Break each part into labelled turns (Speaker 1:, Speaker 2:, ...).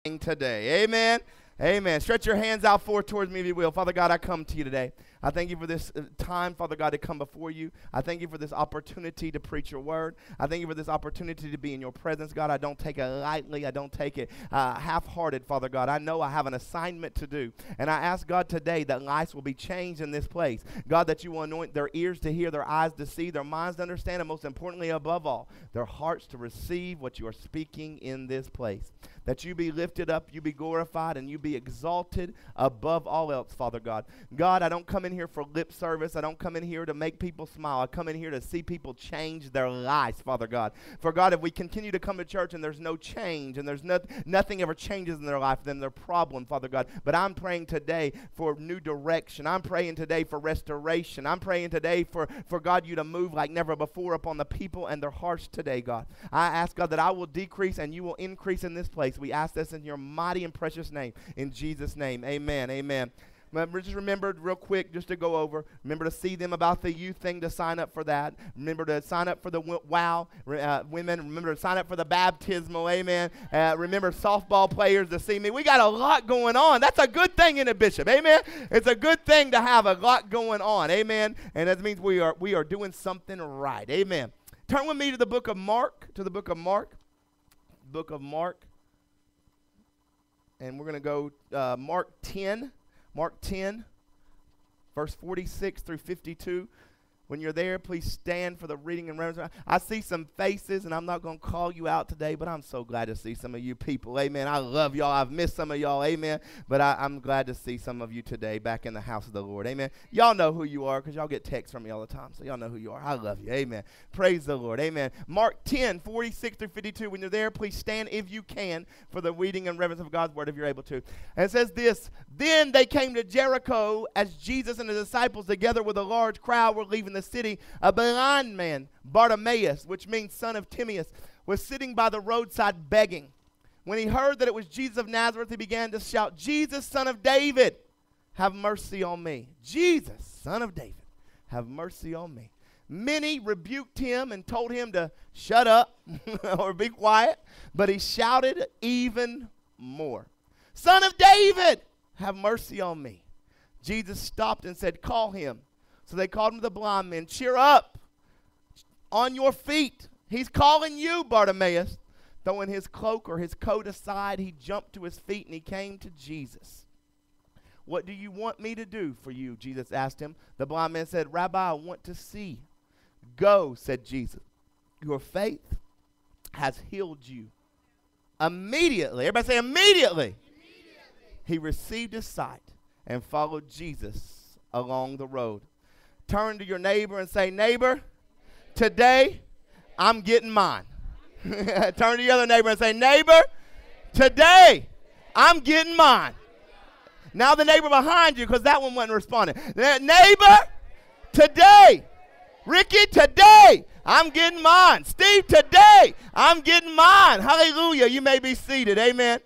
Speaker 1: today. Amen. Amen. Stretch your hands out forward towards me if you will. Father God, I come to you today. I thank you for this time, Father God, to come before you. I thank you for this opportunity to preach your word. I thank you for this opportunity to be in your presence, God. I don't take it lightly. I don't take it half-hearted, Father God. I know I have an assignment to do. And I ask, God, today that lives will be changed in this place. God, that you will anoint their ears to hear, their eyes to see, their minds to understand, and most importantly, above all, their hearts to receive what you are speaking in this place. That you be lifted up, you be glorified, and you be exalted above all else, Father God. God, I don't come in here for lip service. I don't come in here to make people smile. I come in here to see people change their lives, Father God. For God, if we continue to come to church and there's no change and there's nothing ever changes in their life, then they're a problem, Father God. But I'm praying today for new direction. I'm praying today for restoration. I'm praying today for God, you to move like never before upon the people and their hearts today, God. I ask, God, that I will decrease and you will increase in this place. We ask this in your mighty and precious name. In Jesus' name, amen, amen. Just remember real quick, just to go over, remember to see them about the youth thing, to sign up for that. Remember to sign up for the WOW women. Remember to sign up for the baptismal, amen. Remember softball players to see me. We got a lot going on. That's a good thing in a bishop, amen. It's a good thing to have a lot going on, amen. And that means we are doing something right, amen. Turn with me to the book of Mark, book of Mark. And we're going to go Mark 10, verse 46 through 52. When you're there, please stand for the reading and reverence. I see some faces, and I'm not going to call you out today, but I'm so glad to see some of you people. Amen. I love y'all. I've missed some of y'all. Amen. But I'm glad to see some of you today back in the house of the Lord. Amen. Y'all know who you are because y'all get texts from me all the time, so y'all know who you are. I love you. Amen. Praise the Lord. Amen. Mark 10, 46 through 52. When you're there, please stand if you can for the reading and reverence of God's word if you're able to. And it says this, Then they came to Jericho as Jesus and his disciples together with a large crowd were leaving the city. A blind man, Bartimaeus, which means son of Timaeus, was sitting by the roadside begging. When he heard that it was Jesus of Nazareth, he began to shout, Jesus, son of David, have mercy on me. Jesus, son of David, have mercy on me. Many rebuked him and told him to shut up or be quiet, but he shouted even more, Son of David, have mercy on me. Jesus stopped and said, call him. So they called him to the blind man. Cheer up, on your feet. He's calling you, Bartimaeus. Throwing his cloak or his coat aside, he jumped to his feet and he came to Jesus. What do you want me to do for you? Jesus asked him. The blind man said, Rabbi, I want to see. Go, said Jesus. Your faith has healed you. Immediately, everybody say immediately. He received his sight and followed Jesus along the road. Turn to your neighbor and say, neighbor, today I'm getting mine. Turn to your other neighbor and say, neighbor, today I'm getting mine. Now the neighbor behind you, because that one wasn't responding. Neighbor, today, Ricky, today I'm getting mine. Steve, today I'm getting mine. Hallelujah. You may be seated. Amen.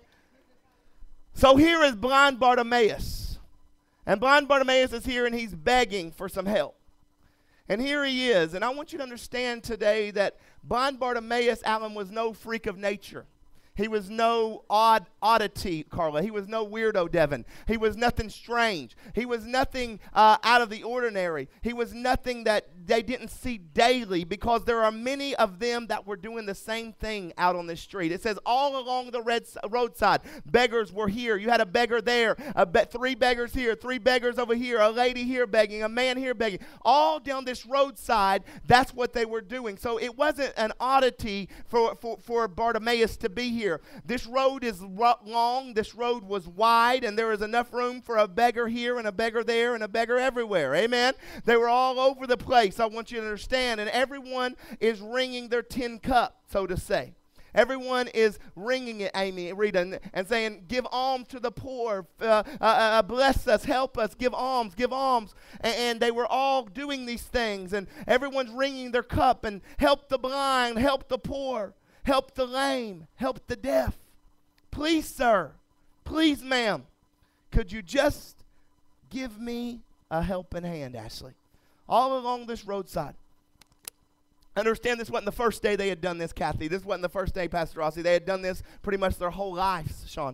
Speaker 1: So here is blind Bartimaeus. And blind Bartimaeus is here and he's begging for some help. And here he is. And I want you to understand today that blind Bartimaeus, Alan, was no freak of nature. He was no oddity, Carla. He was no weirdo, Devin. He was nothing strange. He was nothing out of the ordinary. He was nothing that they didn't see daily, because there are many of them that were doing the same thing out on the street. It says all along the roadside, beggars were here. You had a beggar there, three beggars here, three beggars over here, a lady here begging, a man here begging. All down this roadside, that's what they were doing. So it wasn't an oddity for Bartimaeus to be here. This road is long, this road was wide, and there is enough room for a beggar here and a beggar there and a beggar everywhere. Amen? They were all over the place, I want you to understand, and everyone is ringing their tin cup, so to say. Everyone is ringing it, Amy, Rita, and saying, give alms to the poor, bless us, help us, give alms, give alms. And they were all doing these things, and everyone's ringing their cup, and help the blind, help the poor. Help the lame, help the deaf. Please, sir, please, ma'am, could you just give me a helping hand, Ashley? All along this roadside. Understand, this wasn't the first day they had done this, Kathy. This wasn't the first day, Pastor Rossi. They had done this pretty much their whole lives, Sean.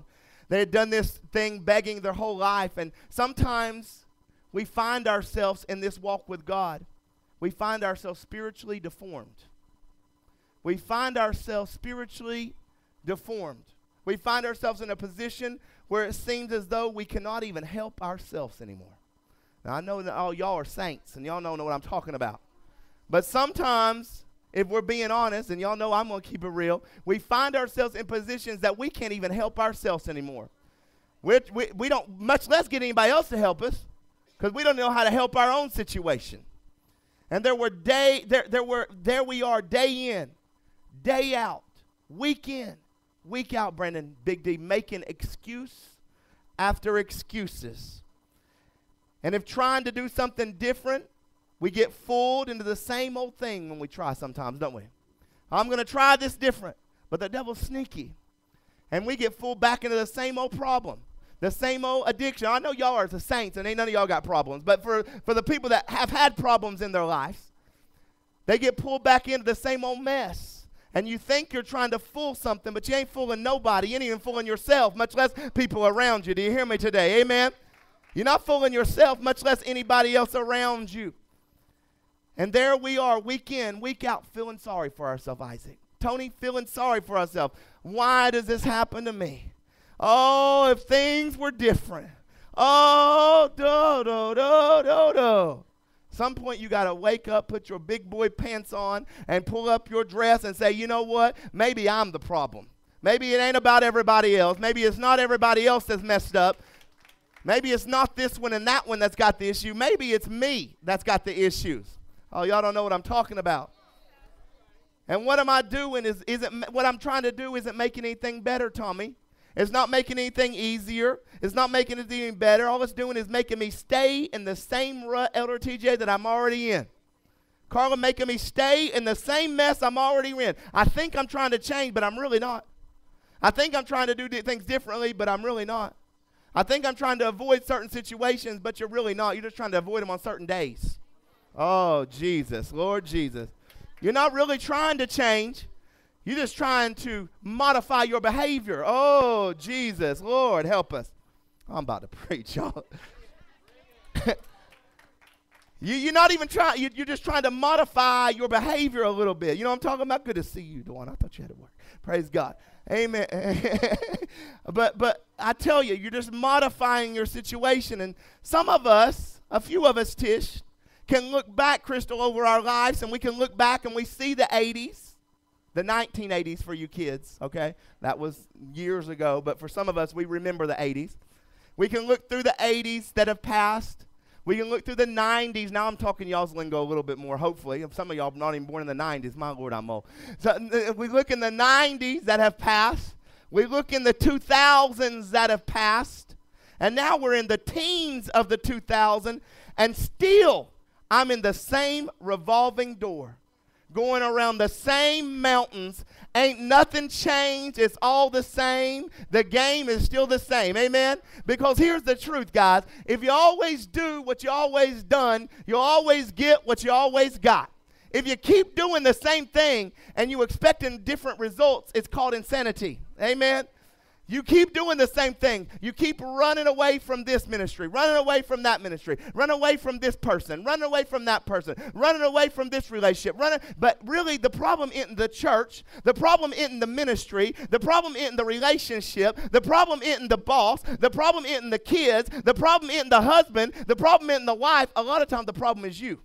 Speaker 1: They had done this thing begging their whole life. And sometimes we find ourselves in this walk with God. We find ourselves spiritually deformed. We find ourselves spiritually deformed. We find ourselves in a position where it seems as though we cannot even help ourselves anymore. Now, I know that all y'all are saints, and y'all know what I'm talking about. But sometimes, if we're being honest, and y'all know I'm going to keep it real, we find ourselves in positions that we can't even help ourselves anymore. We don't, much less get anybody else to help us, because we don't know how to help our own situation. And there we are, day in, day out, week in, week out, Brandon, Big D, making excuse after excuses. And if trying to do something different, we get fooled into the same old thing when we try sometimes, don't we? I'm going to try this different, but the devil's sneaky. And we get fooled back into the same old problem, the same old addiction. I know y'all are the saints, and ain't none of y'all got problems, but for the people that have had problems in their lives, they get pulled back into the same old mess. And you think you're trying to fool something, but you ain't fooling nobody. You ain't even fooling yourself, much less people around you. Do you hear me today? Amen? You're not fooling yourself, much less anybody else around you. And there we are, week in, week out, feeling sorry for ourselves, Isaac. Tony, feeling sorry for ourselves. Why does this happen to me? Oh, if things were different. Oh, Some point you got to wake up, put your big boy pants on, and pull up your dress and say, you know what? Maybe I'm the problem. Maybe it ain't about everybody else. Maybe it's not everybody else that's messed up. Maybe it's not this one and that one that's got the issue. Maybe it's me that's got the issues. Oh, y'all don't know what I'm talking about. And what am I doing? What I'm trying to do isn't making anything better, Tommy. It's not making anything easier. It's not making it any better. All it's doing is making me stay in the same rut, Elder TJ, that I'm already in. Carla, making me stay in the same mess I'm already in. I think I'm trying to change, but I'm really not. I think I'm trying to do things differently, but I'm really not. I think I'm trying to avoid certain situations, but you're really not. You're just trying to avoid them on certain days. Oh, Jesus, Lord Jesus. You're not really trying to change. You're just trying to modify your behavior. Oh, Jesus, Lord, help us. I'm about to preach, y'all. You're not even trying. You're just trying to modify your behavior a little bit. You know what I'm talking about? Good to see you, Dawn. I thought you had to work. Praise God. Amen. but I tell you, you're just modifying your situation. And some of us, a few of us, Tish, can look back, Crystal, over our lives, and we can look back and we see the 80s, the 1980s for you kids, okay? That was years ago, but for some of us, we remember the 80s. We can look through the 80s that have passed. We can look through the 90s. Now I'm talking y'all's lingo a little bit more, hopefully. Some of y'all not even born in the 90s. My Lord, I'm old. So if we look in the 90s that have passed. We look in the 2000s that have passed. And now we're in the teens of the 2000s. And still, I'm in the same revolving door, going around the same mountains. Ain't nothing changed. It's all the same. The game is still the same. Amen? Because here's the truth, guys. If you always do what you always done, you'll always get what you always got. If you keep doing the same thing and you expecting different results, it's called insanity. Amen? You keep doing the same thing. You keep running away from this ministry, running away from that ministry, running away from this person, running away from that person, running away from this relationship. But really, the problem isn't the church. The problem isn't the ministry. The problem isn't the relationship. The problem isn't the boss. The problem isn't the kids. The problem isn't the husband. The problem isn't the wife. A lot of times, the problem is you.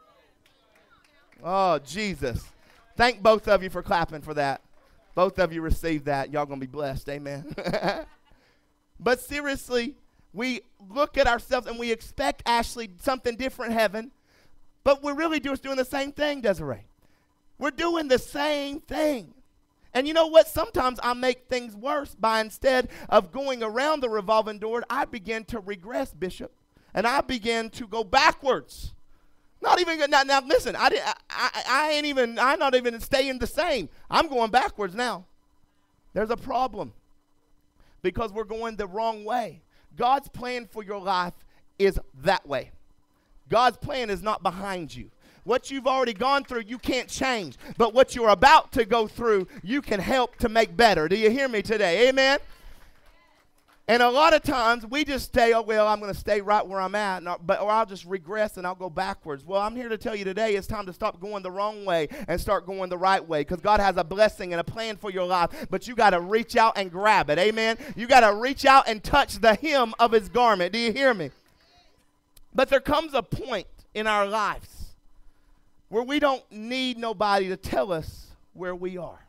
Speaker 1: Oh, Jesus. Thank both of you for clapping for that. Both of you received that. Y'all going to be blessed. Amen. But seriously, we look at ourselves and we expect, Ashley, something different, heaven. But we're really just doing the same thing, Desiree. We're doing the same thing. And you know what? Sometimes I make things worse by, instead of going around the revolving door, I begin to regress, Bishop. And I begin to go backwards. Not even now. Listen, I'm not even staying the same. I'm going backwards now. There's a problem because we're going the wrong way. God's plan for your life is that way. God's plan is not behind you. What you've already gone through, you can't change. But what you're about to go through, you can help to make better. Do you hear me today? Amen. And a lot of times we just stay, oh, well, I'm going to stay right where I'm at, or I'll just regress and I'll go backwards. Well, I'm here to tell you today it's time to stop going the wrong way and start going the right way, because God has a blessing and a plan for your life, but you got to reach out and grab it. Amen? You got to reach out and touch the hem of his garment. Do you hear me? But there comes a point in our lives where we don't need nobody to tell us where we are.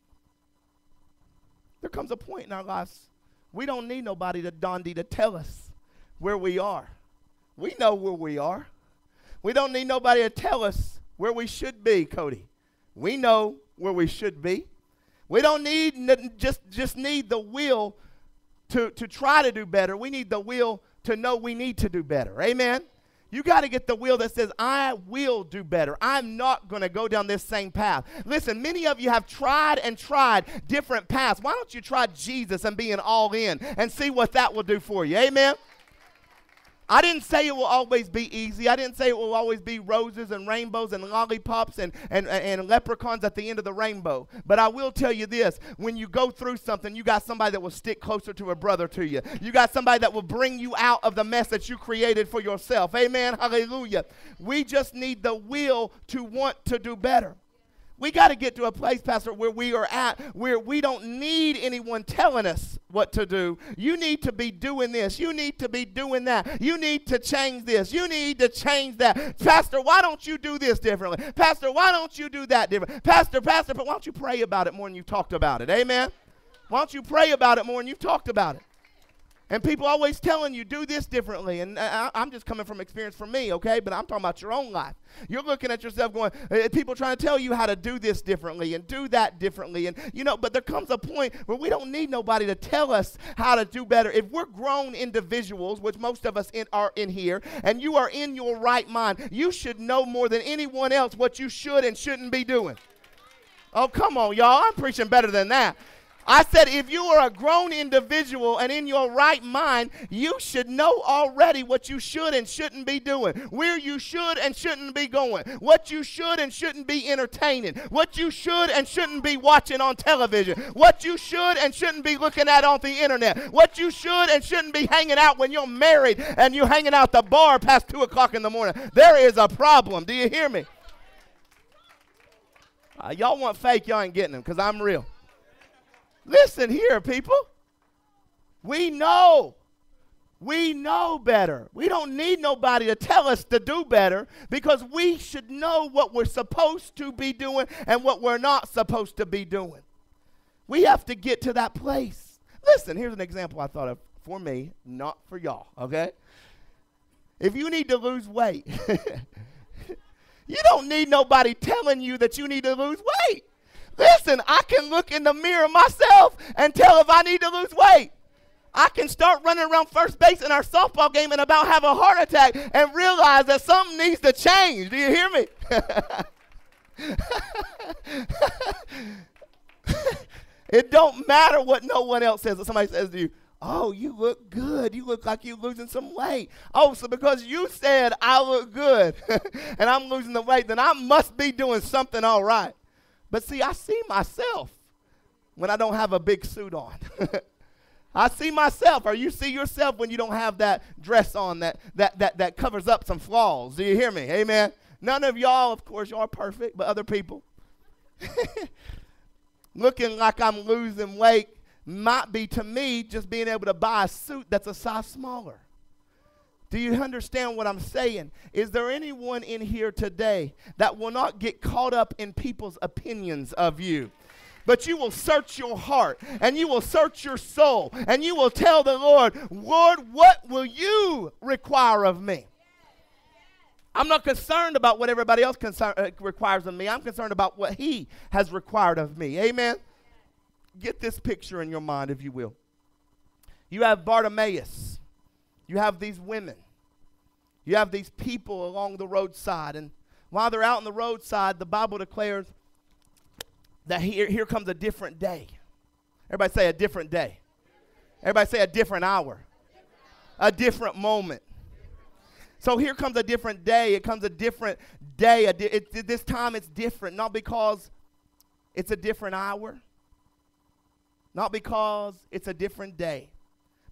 Speaker 1: There comes a point in our lives we don't need nobody to tell us where we are. We know where we are. We don't need nobody to tell us where we should be, Cody. We know where we should be. We don't need just need the will to try to do better. We need the will to know we need to do better. Amen? You got to get the will that says, I will do better. I'm not going to go down this same path. Listen, many of you have tried and tried different paths. Why don't you try Jesus and being all in and see what that will do for you? Amen? I didn't say it will always be easy. I didn't say it will always be roses and rainbows and lollipops and leprechauns at the end of the rainbow. But I will tell you this. When you go through something, you got somebody that will stick closer to a brother to you. You got somebody that will bring you out of the mess that you created for yourself. Amen? Hallelujah. We just need the will to want to do better. We got to get to a place, Pastor, where we are at, where we don't need anyone telling us what to do. You need to be doing this. You need to be doing that. You need to change this. You need to change that. Pastor, why don't you do this differently? Pastor, why don't you do that differently? Pastor, but why don't you pray about it more than you've talked about it? Amen? Why don't you pray about it more than you've talked about it? And people always telling you, do this differently. And I'm just coming from experience for me, okay? But I'm talking about your own life. You're looking at yourself going, people trying to tell you how to do this differently and do that differently. And, but there comes a point where we don't need nobody to tell us how to do better. If we're grown individuals, which most of us are in here, and you are in your right mind, you should know more than anyone else what you should and shouldn't be doing. Oh, come on, y'all. I'm preaching better than that. I said if you are a grown individual and in your right mind, you should know already what you should and shouldn't be doing, where you should and shouldn't be going, what you should and shouldn't be entertaining, what you should and shouldn't be watching on television, what you should and shouldn't be looking at on the internet, what you should and shouldn't be hanging out when you're married and you're hanging out at the bar past 2 o'clock in the morning. There is a problem. Do you hear me? Y'all want fake, y'all ain't getting them because I'm real. Listen here, people. We know better. We don't need nobody to tell us to do better, because we should know what we're supposed to be doing and what we're not supposed to be doing. We have to get to that place. Listen, here's an example I thought of for me, not for y'all, okay? If you need to lose weight, you don't need nobody telling you that you need to lose weight. Listen, I can look in the mirror myself and tell if I need to lose weight. I can start running around first base in our softball game and about have a heart attack and realize that something needs to change. Do you hear me? It don't matter what no one else says. If somebody says to you, oh, you look good. You look like you're losing some weight. Oh, so because you said I look good and I'm losing the weight, then I must be doing something all right. But see, I see myself when I don't have a big suit on. I see myself, or you see yourself when you don't have that dress on that covers up some flaws. Do you hear me? Amen. None of y'all, of course, y'all are perfect, but other people looking like I'm losing weight might be, to me, just being able to buy a suit that's a size smaller. Do you understand what I'm saying? Is there anyone in here today that will not get caught up in people's opinions of you? But you will search your heart, and you will search your soul, and you will tell the Lord, Lord, what will you require of me? I'm not concerned about what everybody else requires of me. I'm concerned about what he has required of me. Amen? Get this picture in your mind, if you will. You have Bartimaeus. You have these women. You have these people along the roadside. And while they're out on the roadside, the Bible declares that here comes a different day. Everybody say a different day. Everybody say a different hour. A different moment. So here comes a different day. It comes a different day. This time it's different. Not because it's a different hour. Not because it's a different day.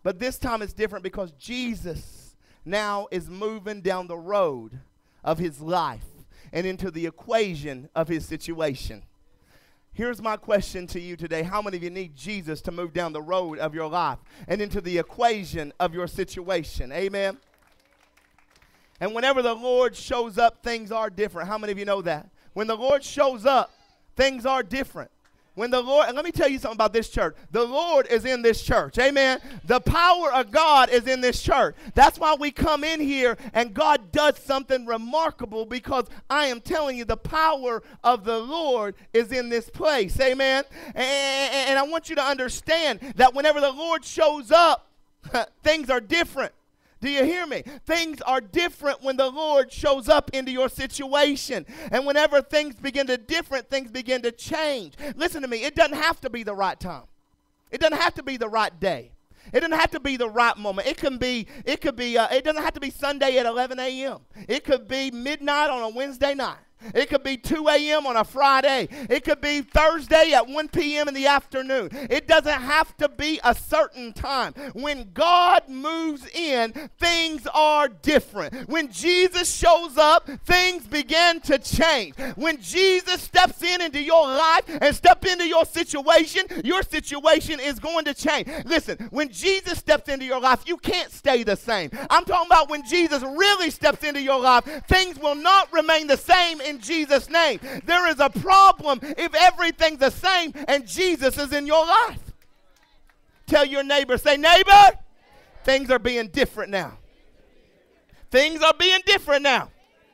Speaker 1: But this time it's different because Jesus now is moving down the road of his life and into the equation of his situation. Here's my question to you today. How many of you need Jesus to move down the road of your life and into the equation of your situation? Amen. And whenever the Lord shows up, things are different. How many of you know that? When the Lord shows up, things are different. When the Lord, and let me tell you something about this church. The Lord is in this church. Amen. The power of God is in this church. That's why we come in here and God does something remarkable, because I am telling you the power of the Lord is in this place. Amen. And I want you to understand that whenever the Lord shows up, things are different. Do you hear me? Things are different when the Lord shows up into your situation. And whenever things begin to different, things begin to change. Listen to me. It doesn't have to be the right time. It doesn't have to be the right day. It doesn't have to be the right moment. It doesn't have to be Sunday at 11 a.m. It could be midnight on a Wednesday night. It could be 2 a.m. on a Friday. It could be Thursday at 1 p.m. in the afternoon. It doesn't have to be a certain time. When God moves in, things are different. When Jesus shows up, things begin to change. When Jesus steps into your life and steps into your situation is going to change. Listen, when Jesus steps into your life, you can't stay the same. I'm talking about when Jesus really steps into your life, things will not remain the same in Jesus' name. There is a problem if everything's the same and Jesus is in your life. Tell your neighbor, say, neighbor, things are being different now. Things are being different now.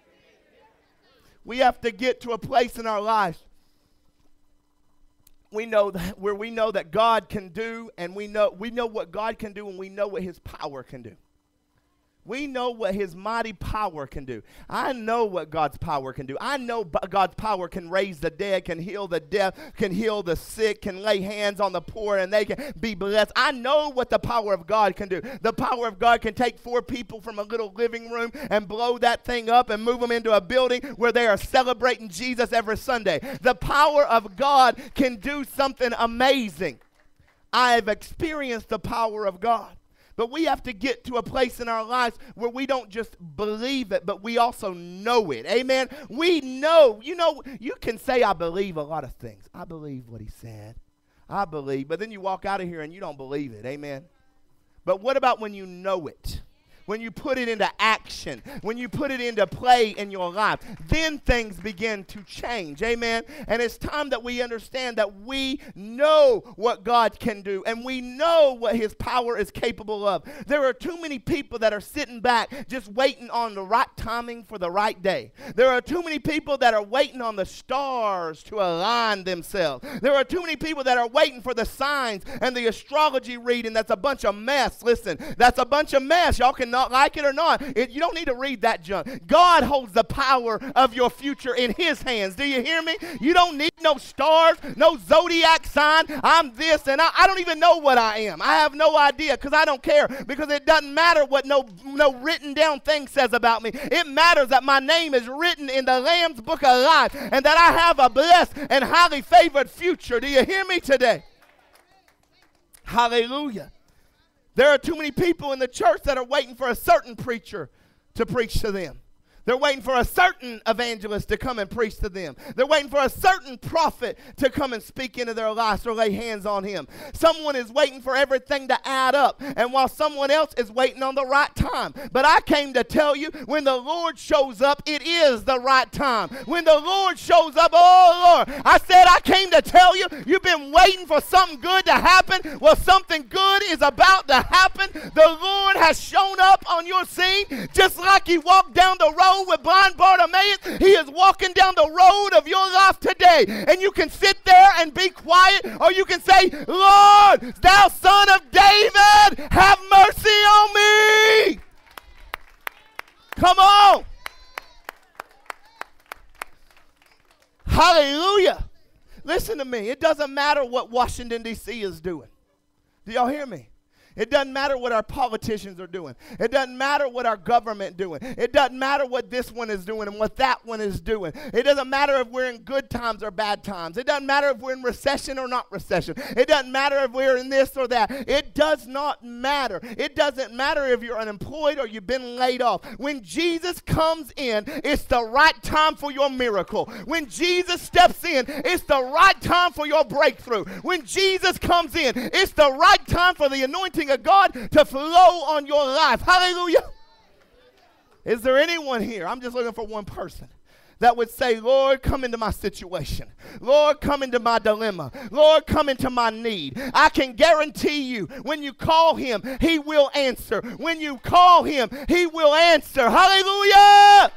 Speaker 1: We have to get to a place in our lives we know that God can do, and we know what God can do, and we know what his power can do. We know what his mighty power can do. I know what God's power can do. I know God's power can raise the dead, can heal the deaf, can heal the sick, can lay hands on the poor and they can be blessed. I know what the power of God can do. The power of God can take 4 people from a little living room and blow that thing up and move them into a building where they are celebrating Jesus every Sunday. The power of God can do something amazing. I have experienced the power of God. But we have to get to a place in our lives where we don't just believe it, but we also know it. Amen? We know. You can say, I believe a lot of things. I believe what he said. I believe. But then you walk out of here and you don't believe it. Amen? But what about when you know it? When you put it into action, when you put it into play in your life, then things begin to change. Amen? And it's time that we understand that we know what God can do, and we know what his power is capable of. There are too many people that are sitting back just waiting on the right timing for the right day. There are too many people that are waiting on the stars to align themselves. There are too many people that are waiting for the signs and the astrology reading. That's a bunch of mess. Listen, that's a bunch of mess. Y'all can not like it or not. You don't need to read that junk. God holds the power of your future in his hands. Do you hear me? You don't need no stars, no zodiac sign. I'm this and I don't even know what I am. I have no idea because I don't care, because it doesn't matter what no written down thing says about me. It matters that my name is written in the Lamb's Book of Life and that I have a blessed and highly favored future. Do you hear me today? Hallelujah. There are too many people in the church that are waiting for a certain preacher to preach to them. They're waiting for a certain evangelist to come and preach to them. They're waiting for a certain prophet to come and speak into their lives or lay hands on him. Someone is waiting for everything to add up, and while someone else is waiting on the right time. But I came to tell you, when the Lord shows up, it is the right time. When the Lord shows up, oh Lord, I said I came to tell you, you've been waiting for something good to happen. Well, something good is about to happen. The Lord has shown up on your scene, just like he walked down the road with blind Bartimaeus. He is walking down the road of your life today, and you can sit there and be quiet, or you can say, Lord, thou son of David, have mercy on me. Come on. Hallelujah. Listen to me. It doesn't matter what Washington, D.C. is doing. Do y'all hear me? It doesn't matter what our politicians are doing. It doesn't matter what our government doing. It doesn't matter what this one is doing and what that one is doing. It doesn't matter if we're in good times or bad times. It doesn't matter if we're in recession or not recession. It doesn't matter if we're in this or that. It does not matter. It doesn't matter if you're unemployed or you've been laid off. When Jesus comes in, it's the right time for your miracle. When Jesus steps in, it's the right time for your breakthrough. When Jesus comes in, it's the right time for the anointing of God to flow on your life. Hallelujah. Is there anyone here? I'm just looking for one person that would say, Lord, come into my situation. Lord, come into my dilemma. Lord, come into my need. I can guarantee you, when you call him, he will answer. When you call him, he will answer. Hallelujah.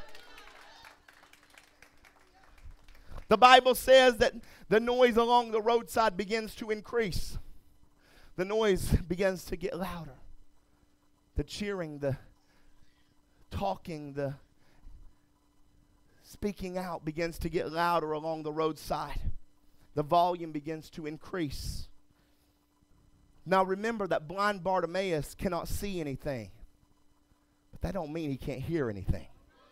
Speaker 1: The Bible says that the noise along the roadside begins to increase. The noise begins to get louder. The cheering, the talking, the speaking out begins to get louder along the roadside. The volume begins to increase. Now remember that blind Bartimaeus cannot see anything. But that don't mean he can't hear anything.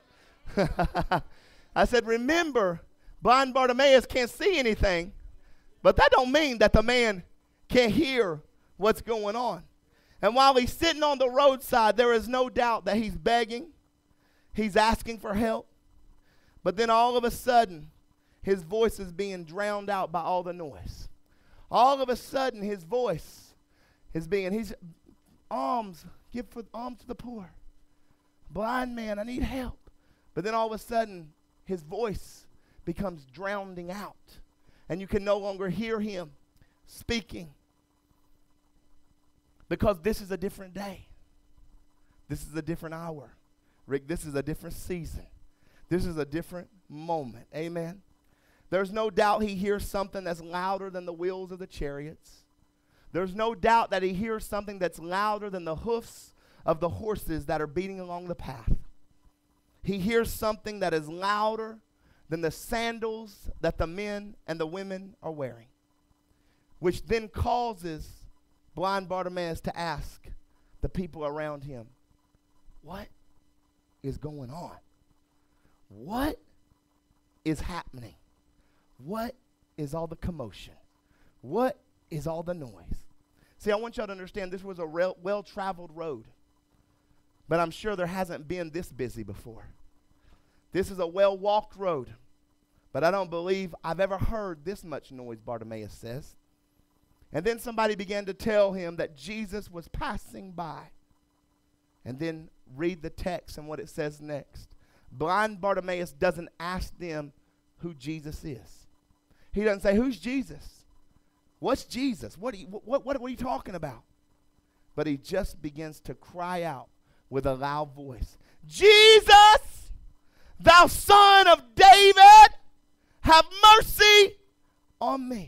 Speaker 1: I said, remember, blind Bartimaeus can't see anything, but that don't mean that the man can't hear what's going on. And while he's sitting on the roadside, there is no doubt that he's begging. He's asking for help. But then all of a sudden, his voice is being drowned out by all the noise. All of a sudden, his voice is he's alms, give for alms to the poor. Blind man, I need help. But then all of a sudden, his voice becomes drowning out. And you can no longer hear him speaking. Because this is a different day. This is a different hour. Rick, this is a different season. This is a different moment. Amen. There's no doubt he hears something that's louder than the wheels of the chariots. There's no doubt that he hears something that's louder than the hoofs of the horses that are beating along the path. He hears something that is louder than the sandals that the men and the women are wearing, which then causes blind Bartimaeus to ask the people around him, what is going on? What is happening? What is all the commotion? What is all the noise? See, I want y'all to understand this was a well-traveled road, but I'm sure there hasn't been this busy before. This is a well-walked road, but I don't believe I've ever heard this much noise, Bartimaeus says. And then somebody began to tell him that Jesus was passing by. And then read the text and what it says next. Blind Bartimaeus doesn't ask them who Jesus is. He doesn't say, who's Jesus? What's Jesus? What are you talking about? But he just begins to cry out with a loud voice, Jesus, thou son of David, have mercy on me.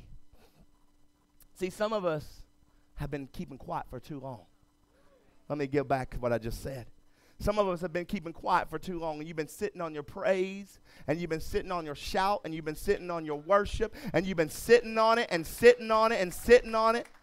Speaker 1: See, some of us have been keeping quiet for too long. Let me get back to what I just said. Some of us have been keeping quiet for too long, and you've been sitting on your praise, and you've been sitting on your shout, and you've been sitting on your worship, and you've been sitting on it and sitting on it and sitting on it.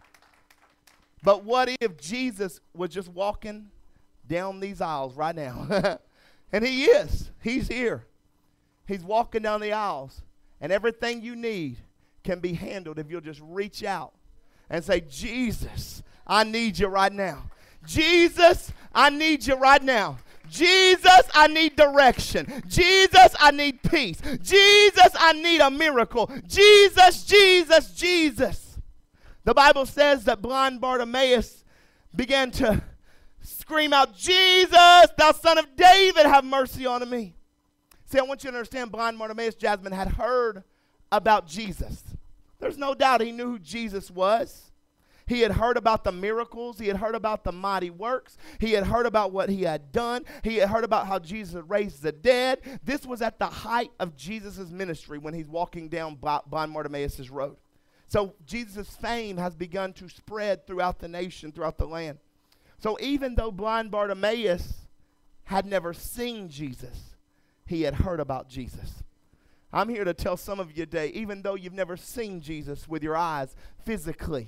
Speaker 1: But what if Jesus was just walking down these aisles right now? And he is. He's here. He's walking down the aisles, and everything you need can be handled if you'll just reach out and say, Jesus, I need you right now. Jesus, I need you right now. Jesus, I need direction. Jesus, I need peace. Jesus, I need a miracle. Jesus, Jesus, Jesus. The Bible says that blind Bartimaeus began to scream out, Jesus, thou son of David, have mercy on me. See, I want you to understand, blind Bartimaeus, Jasmine, had heard about Jesus. There's no doubt he knew who Jesus was. He had heard about the miracles. He had heard about the mighty works. He had heard about what he had done. He had heard about how Jesus had raised the dead. This was at the height of Jesus' ministry when he's walking down blind Bartimaeus' road. So Jesus' fame has begun to spread throughout the nation, throughout the land. So even though blind Bartimaeus had never seen Jesus, he had heard about Jesus. I'm here to tell some of you today, even though you've never seen Jesus with your eyes physically,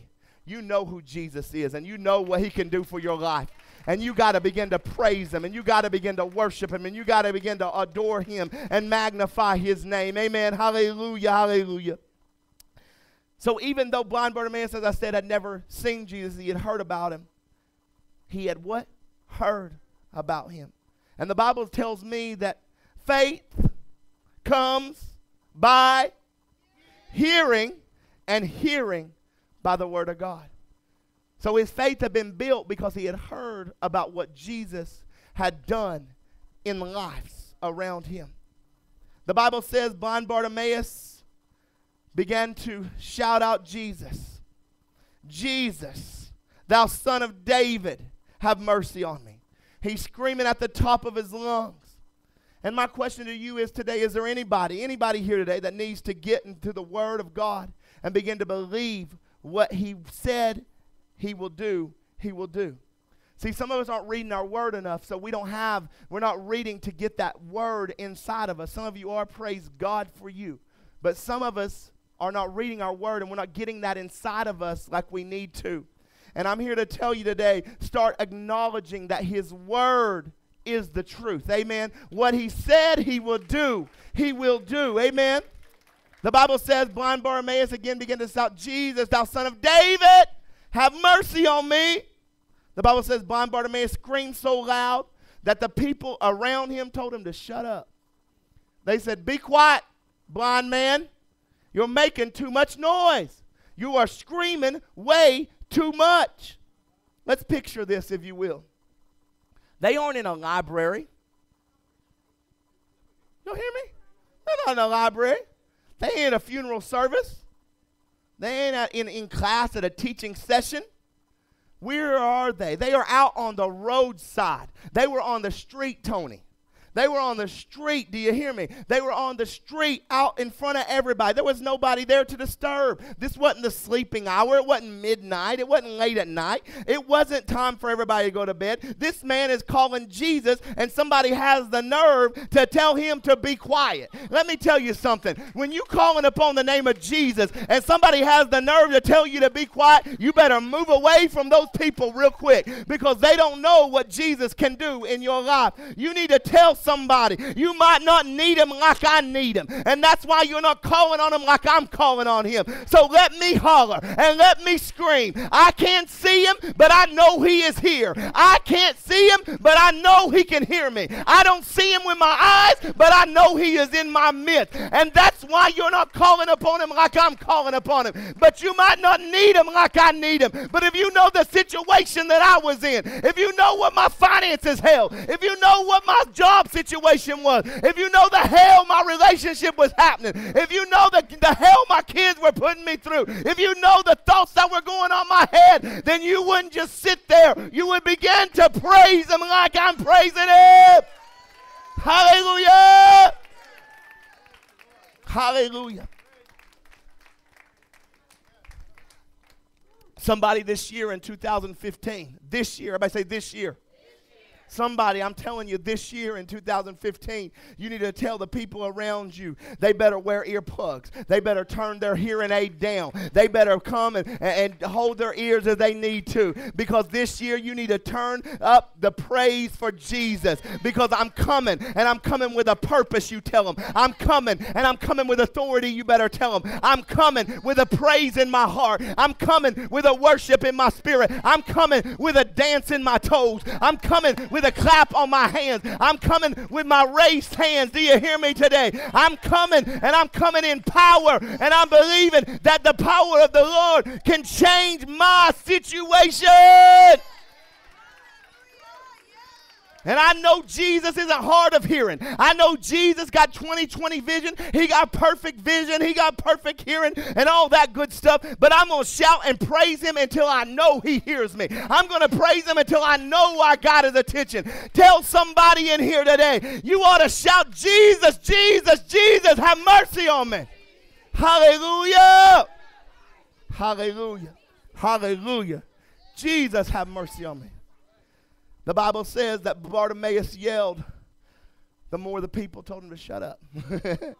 Speaker 1: you know who Jesus is and you know what he can do for your life. And you got to begin to praise him, and you got to begin to worship him, and you got to begin to adore him and magnify his name. Amen. Hallelujah. Hallelujah. So even though blind Bartimaeus, as I said, had never seen Jesus, he had heard about him. He had what? Heard about him. And the Bible tells me that faith comes by hearing, and hearing by the word of God. So his faith had been built because he had heard about what Jesus had done in lives around him. The Bible says blind Bartimaeus began to shout out Jesus. Jesus, thou son of David, have mercy on me. He's screaming at the top of his lungs. And my question to you is today, is there anybody here today that needs to get into the word of God and begin to believe what he said he will do, he will do? See, some of us aren't reading our word enough, so we're not reading to get that word inside of us. Some of you are, praise God for you. But some of us are not reading our word, and we're not getting that inside of us like we need to. And I'm here to tell you today, start acknowledging that his word is the truth. Amen. What he said he will do, he will do. Amen. The Bible says blind Bartimaeus again began to shout, Jesus, thou son of David, have mercy on me. The Bible says blind Bartimaeus screamed so loud that the people around him told him to shut up. They said, be quiet, blind man. You're making too much noise. You are screaming way too much. Let's picture this, if you will. They aren't in a library. You hear me? They're not in a library. They ain't in a funeral service. They ain't in class at a teaching session. Where are they? They are out on the roadside. They were on the street, Tony. They were on the street. Do you hear me? They were on the street out in front of everybody. There was nobody there to disturb. This wasn't the sleeping hour. It wasn't midnight. It wasn't late at night. It wasn't time for everybody to go to bed. This man is calling Jesus, and somebody has the nerve to tell him to be quiet. Let me tell you something. When you calling upon the name of Jesus and somebody has the nerve to tell you to be quiet, you better move away from those people real quick, because they don't know what Jesus can do in your life. You need to tell somebody. You might not need him like I need him, and that's why you're not calling on him like I'm calling on him. So let me holler and let me scream. I can't see him, but I know he is here. I can't see him, but I know he can hear me. I don't see him with my eyes, but I know he is in my midst, and that's why you're not calling upon him like I'm calling upon him. But you might not need him like I need him. But if you know the situation that I was in, if you know what my finances held, if you know what my job situation was, if you know the hell my relationship was happening, if you know the hell my kids were putting me through, if you know the thoughts that were going on my head, then you wouldn't just sit there. You would begin to praise him like I'm praising him. Hallelujah. Hallelujah. Somebody this year in 2015, this year, everybody say this year. Somebody, I'm telling you, this year in 2015, you need to tell the people around you they better wear earplugs. They better turn their hearing aid down. They better come and hold their ears as they need to, because this year you need to turn up the praise for Jesus, because I'm coming, and I'm coming with a purpose, you tell them. I'm coming, and I'm coming with authority, you better tell them. I'm coming with a praise in my heart. I'm coming with a worship in my spirit. I'm coming with a dance in my toes. I'm coming with a clap on my hands. I'm coming with my raised hands. Do you hear me today? I'm coming, and I'm coming in power, and I'm believing that the power of the Lord can change my situation. And I know Jesus isn't hard of hearing. I know Jesus got 20/20 vision. He got perfect vision. He got perfect hearing and all that good stuff. But I'm going to shout and praise him until I know he hears me. I'm going to praise him until I know I got his attention. Tell somebody in here today, you ought to shout, Jesus, Jesus, Jesus, have mercy on me. Hallelujah. Hallelujah. Hallelujah. Jesus, have mercy on me. The Bible says that Bartimaeus yelled. The more the people told him to shut up.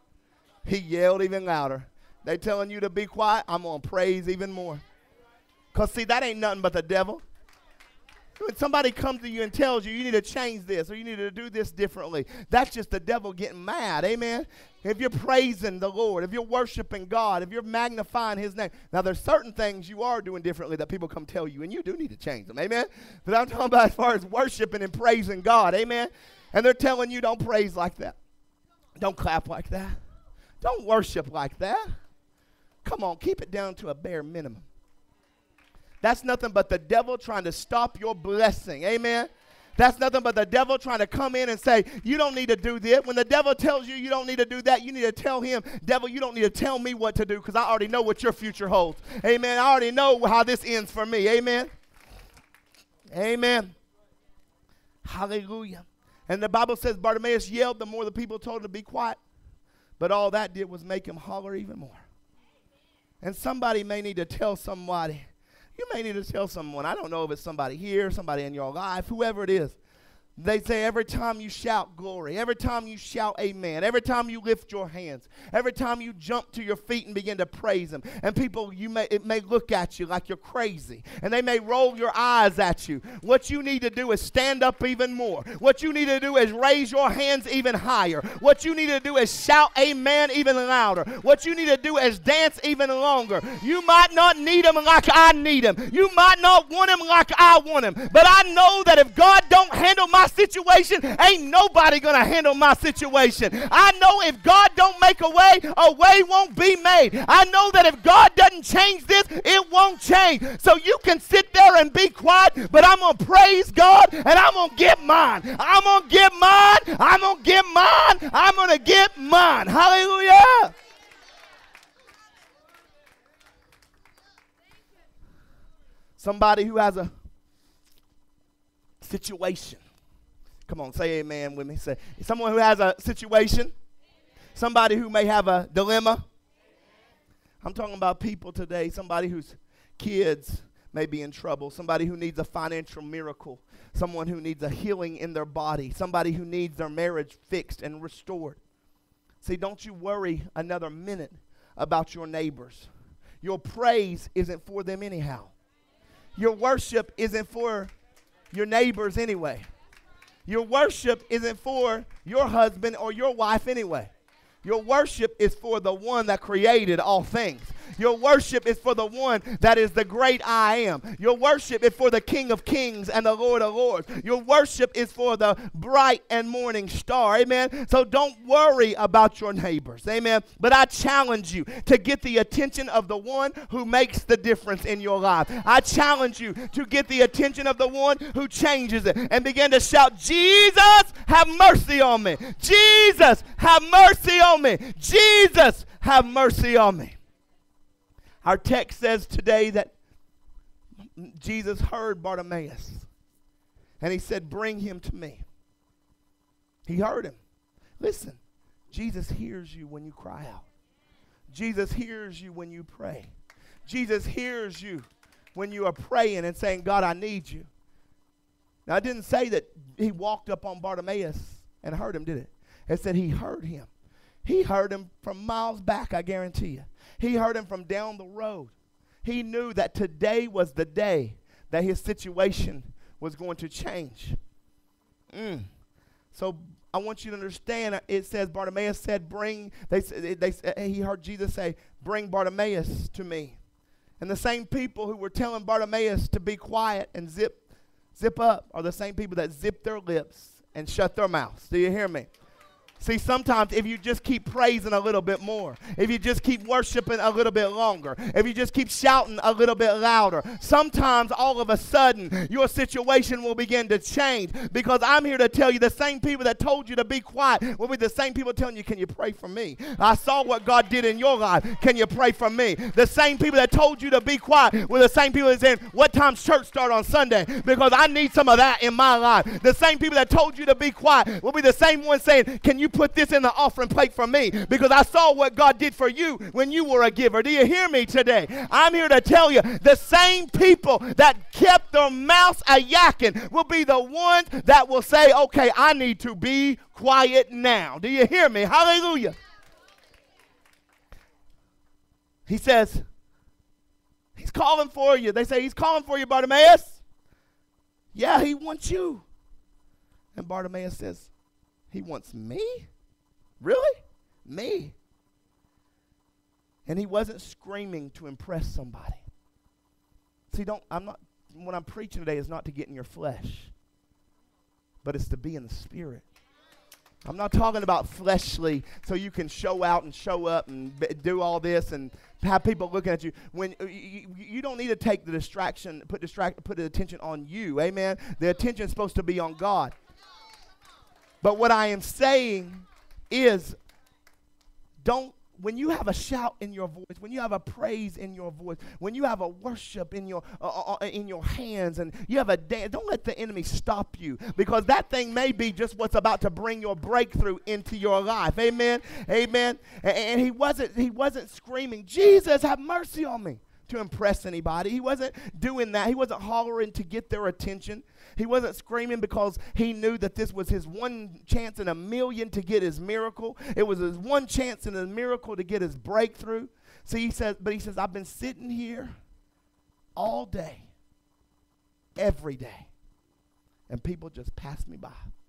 Speaker 1: He yelled even louder. They telling you to be quiet, I'm going to praise even more. Because, see, that ain't nothing but the devil. When somebody comes to you and tells you, you need to change this or you need to do this differently, that's just the devil getting mad. Amen? If you're praising the Lord, if you're worshiping God, if you're magnifying his name. Now, there's certain things you are doing differently that people come tell you, and you do need to change them. Amen? But I'm talking about as far as worshiping and praising God. Amen? And they're telling you, don't praise like that. Don't clap like that. Don't worship like that. Come on, keep it down to a bare minimum. That's nothing but the devil trying to stop your blessing. Amen? That's nothing but the devil trying to come in and say, you don't need to do this. When the devil tells you you don't need to do that, you need to tell him, devil, you don't need to tell me what to do because I already know what your future holds. Amen? I already know how this ends for me. Amen? Amen. Hallelujah. And the Bible says Bartimaeus yelled the more the people told him to be quiet. But all that did was make him holler even more. And somebody may need to tell somebody. You may need to tell someone, I don't know if it's somebody here, somebody in your life, whoever it is. They say every time you shout glory, every time you shout amen, every time you lift your hands, every time you jump to your feet and begin to praise him, and people, it may look at you like you're crazy, and they may roll your eyes at you. What you need to do is stand up even more. What you need to do is raise your hands even higher. What you need to do is shout amen even louder. What you need to do is dance even longer. You might not need him like I need him. You might not want him like I want him, but I know that if God don't handle my situation, ain't nobody gonna handle my situation. I know if God don't make a way won't be made. I know that if God doesn't change this, it won't change. So you can sit there and be quiet, but I'm gonna praise God and I'm gonna get mine. I'm gonna get mine. I'm gonna get mine. I'm gonna get mine. Hallelujah. Somebody who has a situation. Come on, say amen with me. Say, someone who has a situation, somebody who may have a dilemma. I'm talking about people today, somebody whose kids may be in trouble, somebody who needs a financial miracle, someone who needs a healing in their body, somebody who needs their marriage fixed and restored. See, don't you worry another minute about your neighbors. Your praise isn't for them anyhow. Your worship isn't for your neighbors anyway. Your worship isn't for your husband or your wife anyway. Your worship is for the one that created all things. Your worship is for the one that is the great I am. Your worship is for the King of Kings and the Lord of Lords. Your worship is for the bright and morning star. Amen. So don't worry about your neighbors. Amen. But I challenge you to get the attention of the one who makes the difference in your life. I challenge you to get the attention of the one who changes it and begin to shout, Jesus, have mercy on me. Jesus, have mercy on me. Jesus, have mercy on me. Our text says today that Jesus heard Bartimaeus, and he said, bring him to me. He heard him. Listen, Jesus hears you when you cry out. Jesus hears you when you pray. Jesus hears you when you are praying and saying, God, I need you. Now, it didn't say that he walked up on Bartimaeus and heard him, did it? It said he heard him. He heard him from miles back, I guarantee you. He heard him from down the road. He knew that today was the day that his situation was going to change. So I want you to understand, it says Bartimaeus said, he heard Jesus say, bring Bartimaeus to me. And the same people who were telling Bartimaeus to be quiet and zip up are the same people that zip their lips and shut their mouths. Do you hear me? See, sometimes if you just keep praising a little bit more, if you just keep worshiping a little bit longer, if you just keep shouting a little bit louder, sometimes all of a sudden your situation will begin to change. Because I'm here to tell you the same people that told you to be quiet will be the same people telling you, can you pray for me? I saw what God did in your life. Can you pray for me? The same people that told you to be quiet were the same people that said, what time's church start on Sunday? Because I need some of that in my life. The same people that told you to be quiet will be the same ones saying, can you put this in the offering plate for me? Because I saw what God did for you when you were a giver. Do you hear me today? I'm here to tell you the same people that kept their mouths a-yakking will be the ones that will say, okay, I need to be quiet now. Do you hear me? Hallelujah. He says, He's calling for you. They say, he's calling for you, Bartimaeus. Yeah, he wants you. And Bartimaeus says, he wants me? Really? Me? And he wasn't screaming to impress somebody. See, what I'm preaching today is not to get in your flesh, but it's to be in the Spirit. I'm not talking about fleshly so you can show out and show up and do all this and have people looking at you. When you don't need to take the distraction, put the attention on you. Amen. The attention is supposed to be on God. But what I am saying is, when you have a shout in your voice, when you have a praise in your voice, when you have a worship in your hands, and you have a dance, don't let the enemy stop you, because that thing may be just what's about to bring your breakthrough into your life. Amen. Amen. And he wasn't screaming, Jesus, have mercy on me, to impress anybody. He wasn't doing that. He wasn't hollering to get their attention. He wasn't screaming because he knew that this was his one chance in a million to get his miracle. It was his one chance in a miracle to get his breakthrough. See, he says, I've been sitting here all day, every day, and people just pass me by.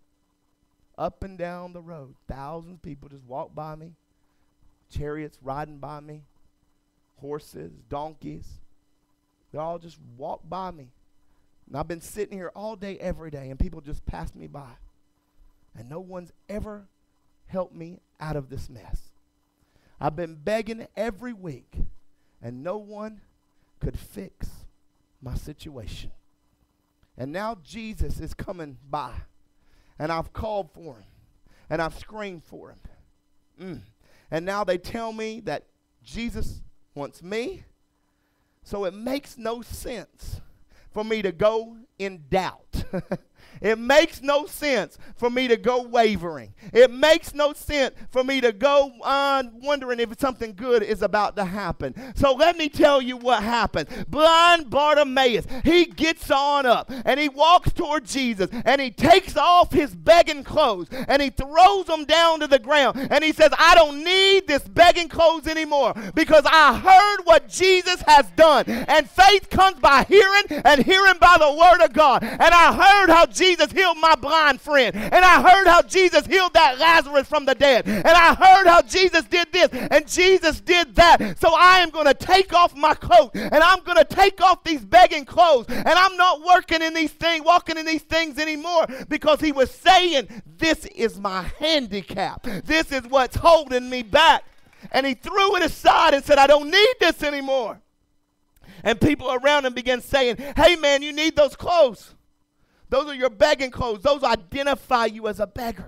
Speaker 1: Up and down the road, thousands of people just walk by me, chariots riding by me, horses, donkeys. They all just walk by me. And I've been sitting here all day, every day, and people just pass me by. And no one's ever helped me out of this mess. I've been begging every week, and no one could fix my situation. And now Jesus is coming by, and I've called for him, and I've screamed for him. And now they tell me that Jesus wants me, so it makes no sense for me to go in doubt. It makes no sense for me to go wavering. It makes no sense for me to go wondering if something good is about to happen. So let me tell you what happened. Blind Bartimaeus, he gets on up and he walks toward Jesus and he takes off his begging clothes and he throws them down to the ground and he says, I don't need this begging clothes anymore because I heard what Jesus has done. And faith comes by hearing and hearing by the word of God. And I heard how Jesus healed my blind friend. And I heard how Jesus healed that Lazarus from the dead. And I heard how Jesus did this and Jesus did that. So I am going to take off my coat and I'm going to take off these begging clothes. And I'm not walking in these things anymore, because he was saying, this is my handicap. This is what's holding me back. And he threw it aside and said, I don't need this anymore. And people around him began saying, hey man, you need those clothes. Those are your begging clothes. Those identify you as a beggar.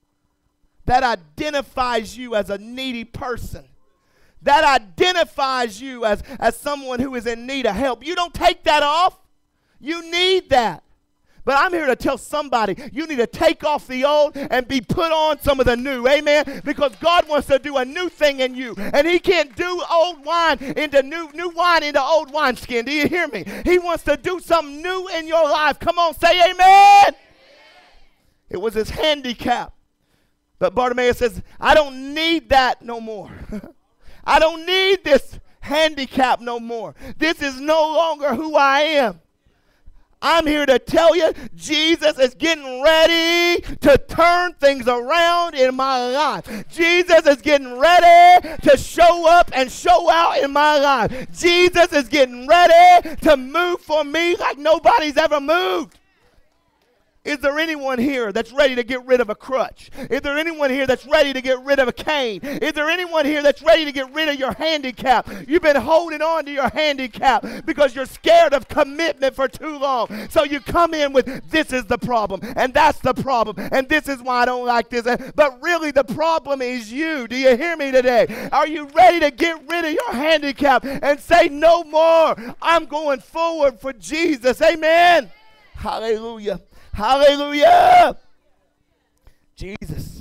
Speaker 1: That identifies you as a needy person. That identifies you as someone who is in need of help. You don't take that off. You need that. But I'm here to tell somebody, you need to take off the old and be put on some of the new. Amen? Because God wants to do a new thing in you. And he can't do old wine into new wine into old wineskin. Do you hear me? He wants to do something new in your life. Come on, say amen. It was his handicap. But Bartimaeus says, I don't need that no more. I don't need this handicap no more. This is no longer who I am. I'm here to tell you, Jesus is getting ready to turn things around in my life. Jesus is getting ready to show up and show out in my life. Jesus is getting ready to move for me like nobody's ever moved. Is there anyone here that's ready to get rid of a crutch? Is there anyone here that's ready to get rid of a cane? Is there anyone here that's ready to get rid of your handicap? You've been holding on to your handicap because you're scared of commitment for too long. So you come in with, this is the problem, and that's the problem, and this is why I don't like this. But really the problem is you. Do you hear me today? Are you ready to get rid of your handicap and say, no more? I'm going forward for Jesus. Amen. Hallelujah. Hallelujah. Jesus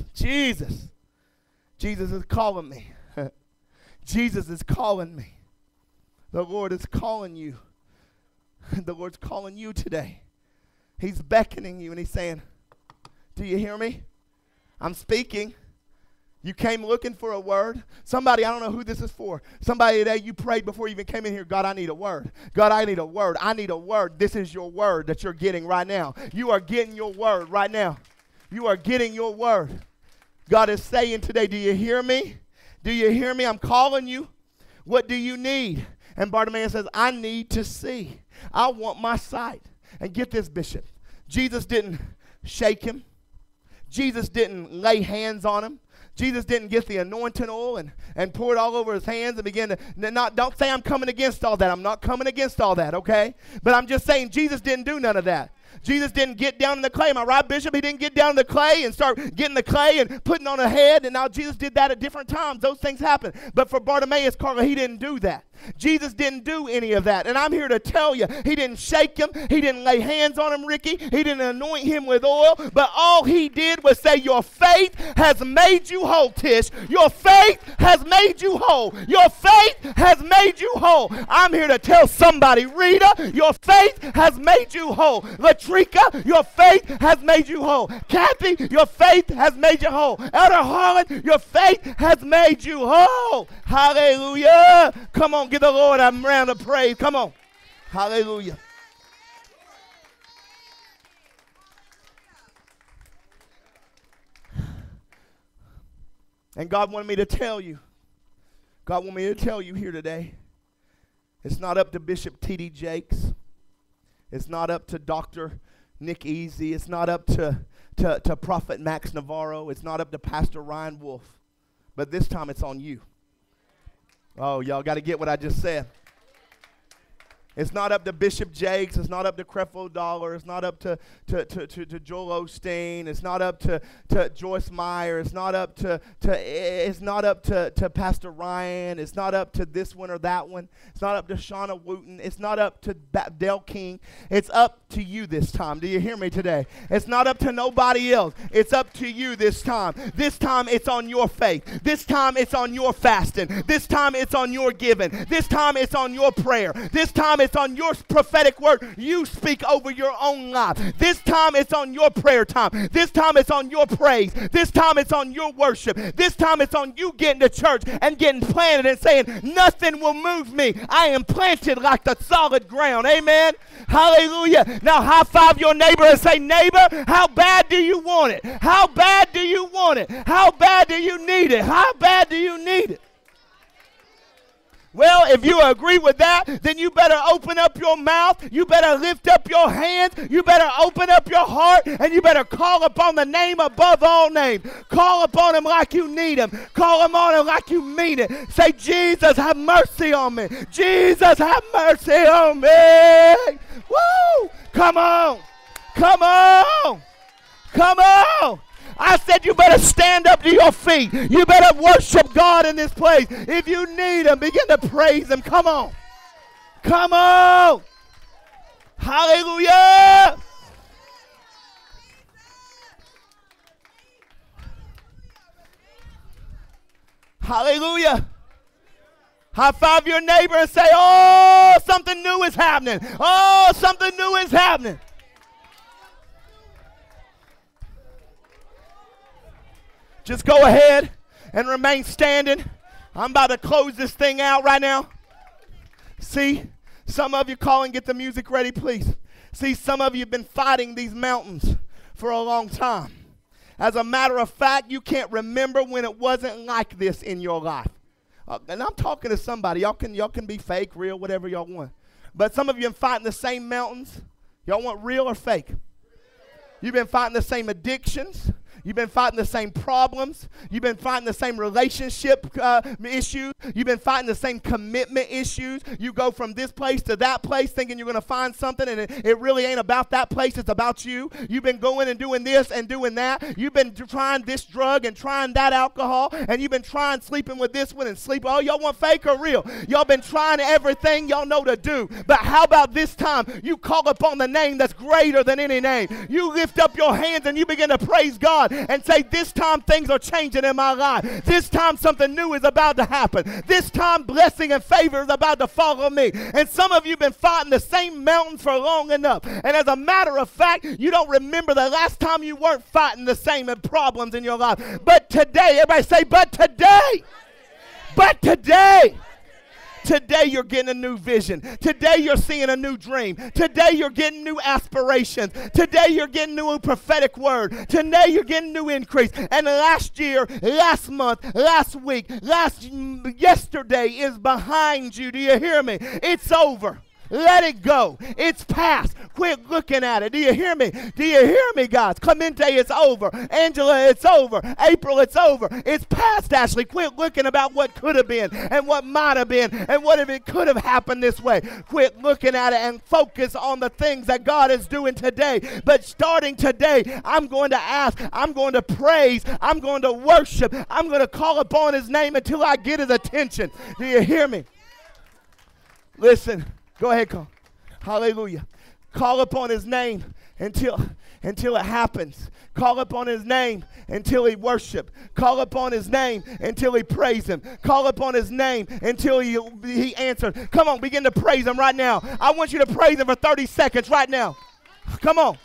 Speaker 1: is calling me. Jesus is calling me. The Lord is calling you. The Lord's calling you today. He's beckoning you and he's saying, do you hear me? I'm speaking. You came looking for a word. Somebody, I don't know who this is for. Somebody today, you prayed before you even came in here. God, I need a word. God, I need a word. I need a word. This is your word that you're getting right now. You are getting your word right now. You are getting your word. God is saying today, do you hear me? Do you hear me? I'm calling you. What do you need? And Bartimaeus says, I need to see. I want my sight. And get this, Bishop. Jesus didn't shake him. Jesus didn't lay hands on him. Jesus didn't get the anointing oil and pour it all over his hands and begin to, don't say I'm coming against all that. I'm not coming against all that, okay? But I'm just saying Jesus didn't do none of that. Jesus didn't get down in the clay. Am I right, Bishop? He didn't get down in the clay and start getting the clay and putting on a head. And now Jesus did that at different times. Those things happen. But for Bartimaeus, Carla, he didn't do that. Jesus didn't do any of that. And I'm here to tell you, he didn't shake him. He didn't lay hands on him, Ricky. He didn't anoint him with oil. But all he did was say, your faith has made you whole, Tish. Your faith has made you whole. Your faith has made you whole. I'm here to tell somebody, Rita, your faith has made you whole. Latrika, your faith has made you whole. Kathy, your faith has made you whole. Elder Harlan, your faith has made you whole. Hallelujah. Come on. Give the Lord a round of praise. Come on. Hallelujah. And God wanted me to tell you. God wanted me to tell you here today. It's not up to Bishop T.D. Jakes. It's not up to Dr. Nick Easy. It's not up to Prophet Max Navarro. It's not up to Pastor Ryan Wolf. But this time it's on you. Oh, y'all got to get what I just said. It's not up to Bishop Jakes. It's not up to Creflo Dollar. It's not up to Joel Osteen. It's not up to Joyce Meyer. It's not up to Pastor Ryan. It's not up to this one or that one. It's not up to Shauna Wooten. It's not up to Dale King. It's up to you this time. Do you hear me today? It's not up to nobody else. It's up to you this time. This time it's on your faith. This time it's on your fasting. This time it's on your giving. This time it's on your prayer. This time it's on your prophetic word you speak over your own life. This time it's on your prayer time. This time it's on your praise. This time it's on your worship. This time it's on you getting to church and getting planted and saying, nothing will move me. I am planted like the solid ground. Amen. Hallelujah. Now high five your neighbor and say, neighbor, how bad do you want it? How bad do you want it? How bad do you need it? How bad do you need it? Well, if you agree with that, then you better open up your mouth. You better lift up your hands. You better open up your heart, and you better call upon the name above all names. Call upon him like you need him. Call him on him like you mean it. Say, Jesus, have mercy on me. Jesus, have mercy on me. Woo! Come on. Come on. Come on. I said you better stand up to your feet. You better worship God in this place. If you need him, begin to praise him. Come on. Come on. Hallelujah. Hallelujah. High five your neighbor and say, oh, something new is happening. Oh, something new is happening. Just go ahead and remain standing. I'm about to close this thing out right now. See, some of you call and get the music ready, please. See, some of you have been fighting these mountains for a long time. As a matter of fact, you can't remember when it wasn't like this in your life. And I'm talking to somebody. Y'all can be fake, real, whatever y'all want. But some of you have been fighting the same mountains. Y'all want real or fake? You've been fighting the same addictions. You've been fighting the same problems. You've been fighting the same relationship issues. You've been fighting the same commitment issues. You go from this place to that place thinking you're going to find something, and it really ain't about that place. It's about you. You've been going and doing this and doing that. You've been trying this drug and trying that alcohol, and you've been trying sleeping with this one and sleeping. Oh, y'all want fake or real? Y'all been trying everything y'all know to do. But how about this time you call upon the name that's greater than any name? You lift up your hands and you begin to praise God. and say, this time things are changing in my life. This time something new is about to happen. This time blessing and favor is about to follow me. And some of you have been fighting the same mountains for long enough. And as a matter of fact, you don't remember the last time you weren't fighting the same problems in your life. But today, everybody say, but today. But today. Today you're getting a new vision. Today you're seeing a new dream. Today you're getting new aspirations. Today you're getting new prophetic word. Today you're getting new increase. And last year, last month, last week, yesterday is behind you. Do you hear me? It's over. Let it go. It's past. Quit looking at it. Do you hear me? Do you hear me, guys? Clemente, it's over. Angela, it's over. April, it's over. It's past, Ashley. Quit looking about what could have been and what might have been and what if it could have happened this way. Quit looking at it and focus on the things that God is doing today. But starting today, I'm going to ask, I'm going to praise, I'm going to worship, I'm going to call upon his name until I get his attention. Do you hear me? Listen. Go ahead, call. Hallelujah. Call upon his name until it happens. Call upon his name until he worship. Call upon his name until he praise him. Call upon his name until he answered. Come on, begin to praise him right now. I want you to praise him for 30 seconds right now. Come on.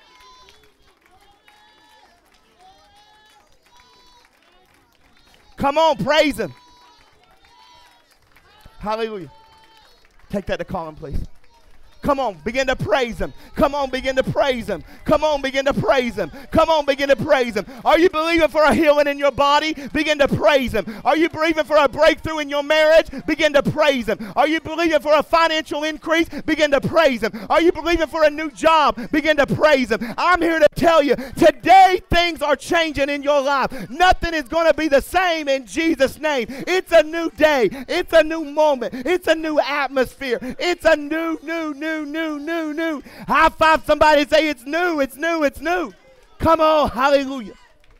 Speaker 1: Come on, praise him. Hallelujah. Take that to Colin, please. Come on, begin to praise him. Come on, begin to praise him. Come on, begin to praise him. Come on, begin to praise him. Are you believing for a healing in your body? Begin to praise him. Are you believing for a breakthrough in your marriage? Begin to praise him. Are you believing for a financial increase? Begin to praise him. Are you believing for a new job? Begin to praise him. I'm here to tell you, today things are changing in your life. Nothing is going to be the same in Jesus' name. It's a new day. It's a new moment. It's a new atmosphere. It's a new. High five somebody and say, it's new, it's new, it's new. Come on, hallelujah.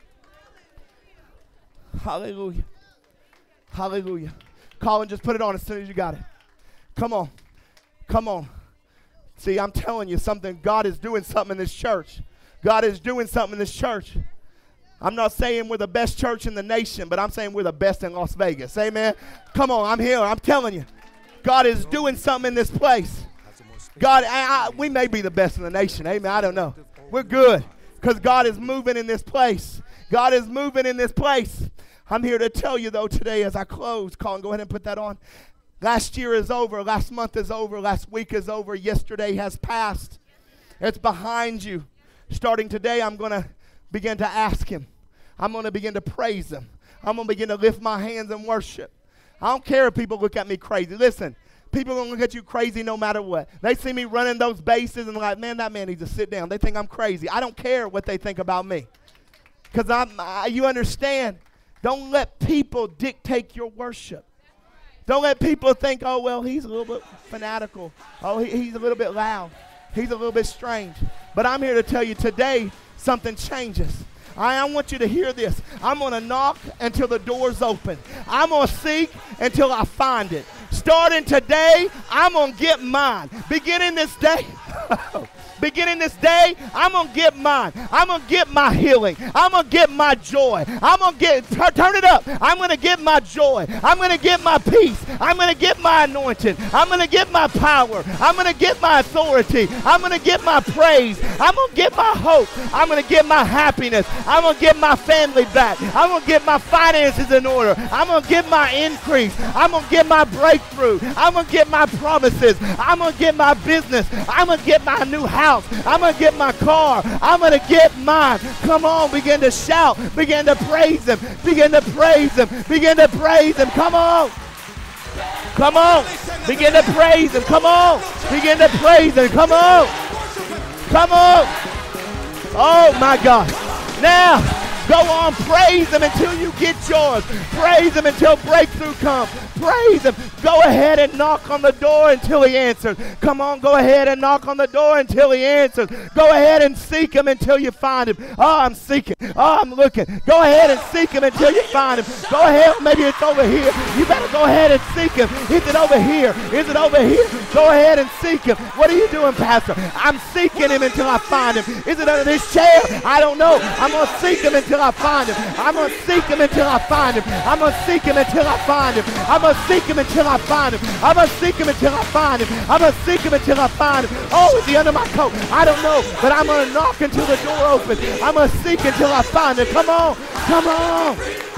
Speaker 1: Hallelujah. Hallelujah. Colin, just put it on as soon as you got it. Come on. Come on. See, I'm telling you something. God is doing something in this church. God is doing something in this church. I'm not saying we're the best church in the nation, but I'm saying we're the best in Las Vegas. Amen. Come on, I'm here. I'm telling you. God is doing something in this place. God, we may be the best in the nation. Amen. I don't know. We're good because God is moving in this place. God is moving in this place. I'm here to tell you, though, today as I close. Colin, go ahead and put that on. Last year is over. Last month is over. Last week is over. Yesterday has passed. It's behind you. Starting today, I'm going to begin to ask him. I'm going to begin to praise him. I'm going to begin to lift my hands and worship. I don't care if people look at me crazy. Listen. People are going to look at you crazy no matter what. They see me running those bases and like, man, that man needs to sit down. They think I'm crazy. I don't care what they think about me. Because you understand, don't let people dictate your worship. Don't let people think, oh, well, he's a little bit fanatical. Oh, he's a little bit loud. He's a little bit strange. But I'm here to tell you today something changes. I want you to hear this. I'm going to knock until the door's open. I'm going to seek until I find it. Starting today, I'm going to get mine. Beginning this day, I'm going to get mine. I'm going to get my healing. I'm going to get my joy. I'm going to get, turn it up. I'm going to get my joy. I'm going to get my peace. I'm going to get my anointing. I'm going to get my power. I'm going to get my authority. I'm going to get my praise. I'm going to get my hope. I'm going to get my happiness. I'm going to get my family back. I'm going to get my finances in order. I'm going to get my increase. I'm going to get my breakthrough. I'm going to get my promises. I'm going to get my business. I'm going to get my new house. I'm going to get my car. I'm going to get mine. Come on, begin to shout. Begin to praise him. Begin to praise him. Begin to praise him. Come on. Come on. Begin to praise him. Come on. Begin to praise him. Come on. Come on. Oh, my God. Now, Go on, praise him until you get yours. Praise him until breakthrough comes. Praise him. Go ahead and knock on the door until he answers. Come on, go ahead and knock on the door until he answers. Go ahead and seek him until you find him. Oh, I'm seeking. Oh, I'm looking. Go ahead and seek him until you find him. Go ahead. Maybe it's over here. You better go ahead and seek him. Is it over here? Is it over here? Go ahead and seek him. What are you doing, Pastor? I'm seeking him until I find him. Is it under this chair? I don't know. I'm going to seek him until I find him. I'm going to seek him until I find him. I'm going to seek him until I find him. I'm going to seek him until I find him. I'm going to seek him until I find him. I'm going to seek him until I find him. Oh, is he under my coat? I don't know, but I'm going to knock until the door opens. I'm going to seek until I find him. Come on. Come on.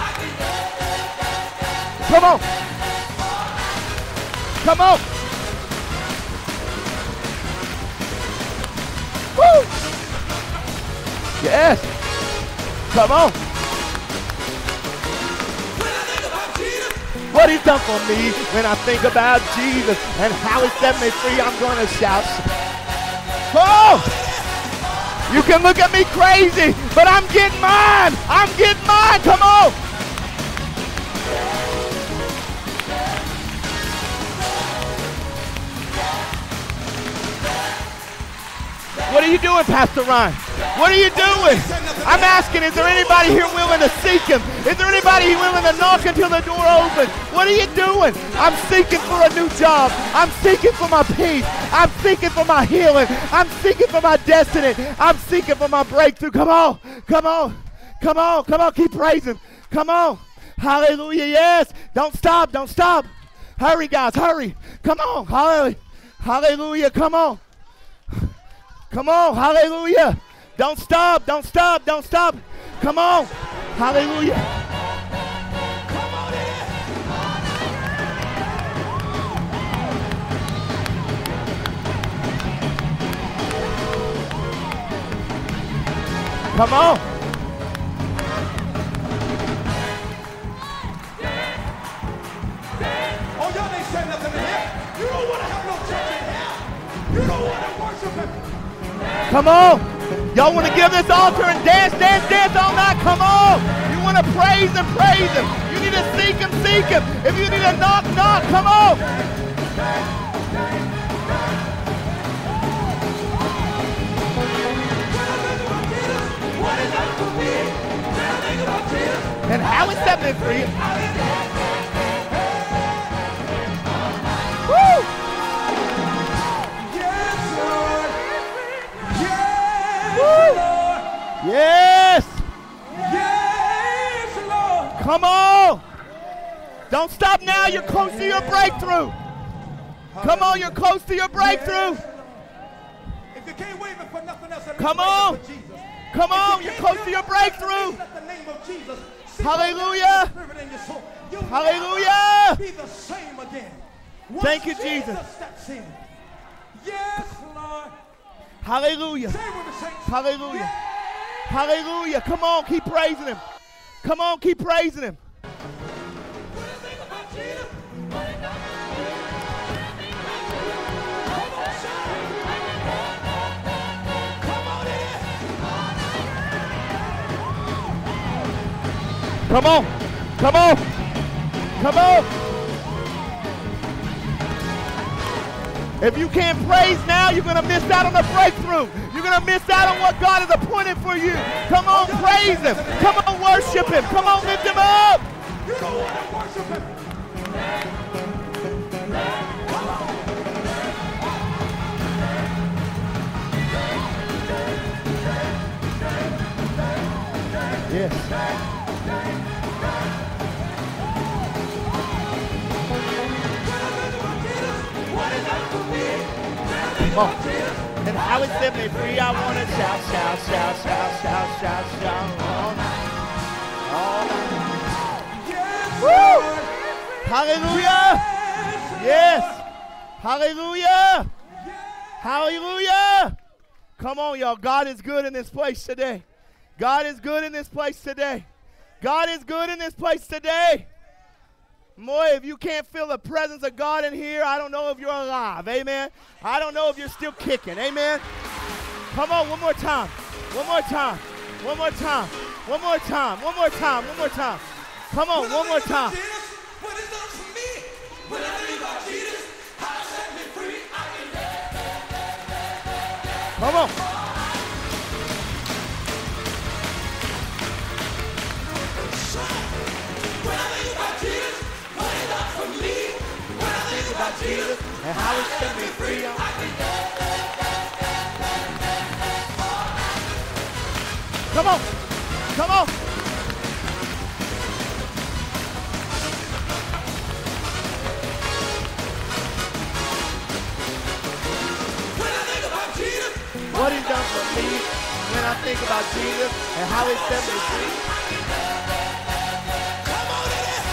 Speaker 1: Come on. Come on. Woo. Yes. Come on. What he's done for me, when I think about Jesus and how he set me free, I'm going to shout. Oh! You can look at me crazy, but I'm getting mine. I'm getting mine. Come on. What are you doing, Pastor Ryan? What are you doing? I'm asking, is there anybody here willing to seek him? Is there anybody willing to knock until the door opens? What are you doing? I'm seeking for a new job. I'm seeking for my peace. I'm seeking for my healing. I'm seeking for my destiny. I'm seeking for my breakthrough. Come on. Come on. Come on. Come on. Keep praising. Come on. Hallelujah. Yes. Don't stop. Don't stop. Hurry, guys. Hurry. Come on. Hallelujah. Hallelujah. Come on. Come on, hallelujah. Don't stop, don't stop, don't stop. Come on, hallelujah. Come on in. Come on.
Speaker 2: Oh, y'all ain't saying nothing in here. You don't want to have no church in here. You don't want to worship him.
Speaker 1: Come on. Y'all want to give this altar and dance, dance, dance all night? Come on. You want to praise him, praise him. You need to seek him, seek him. If you need to knock, knock. Come on. And how is that been for you? Woo! Yes!
Speaker 2: Yes, Lord!
Speaker 1: Come on! Don't stop now. You're close to your breakthrough. Come on, you're close to your breakthrough.
Speaker 2: If you can't wave it for nothing else,
Speaker 1: come on! Come on, you're close to your breakthrough. Hallelujah! Hallelujah!
Speaker 2: Be the same again.
Speaker 1: Thank you, Jesus.
Speaker 2: Yes, Lord.
Speaker 1: Hallelujah. Hallelujah. Hallelujah. Come on, keep praising him. Come on, keep praising him. Come on. Come on. Come on. If you can't praise now, you're going to miss out on the breakthrough. You're going to miss out on what God has appointed for you. Come on, praise him. Come on, worship him. Come on, lift him up.
Speaker 2: You don't want to worship him. Come on.
Speaker 1: Yes. Come on. And how it set me free, I want to shout, shout, shout, shout, shout, shout, shout all night. All night. Woo! Hallelujah! Yes! Hallelujah! Hallelujah! Come on, y'all. God is good in this place today. God is good in this place today. God is good in this place today. Boy, if you can't feel the presence of God in here, I don't know if you're alive. Amen. I don't know if you're still kicking. Amen. Come on, one more time. One more time. One more time. One more time, one more time, one more time. Come on, one more time.
Speaker 2: What it done for me. When I think about Jesus, how it set me free.
Speaker 1: Come on.
Speaker 2: When I think about Jesus, what it done for me. When I think about Jesus,
Speaker 1: And how it set me free. Come on. Come on.
Speaker 2: when I think about Jesus,
Speaker 1: What he's done for me when I think about Jesus and how he set me free.
Speaker 2: come on in it.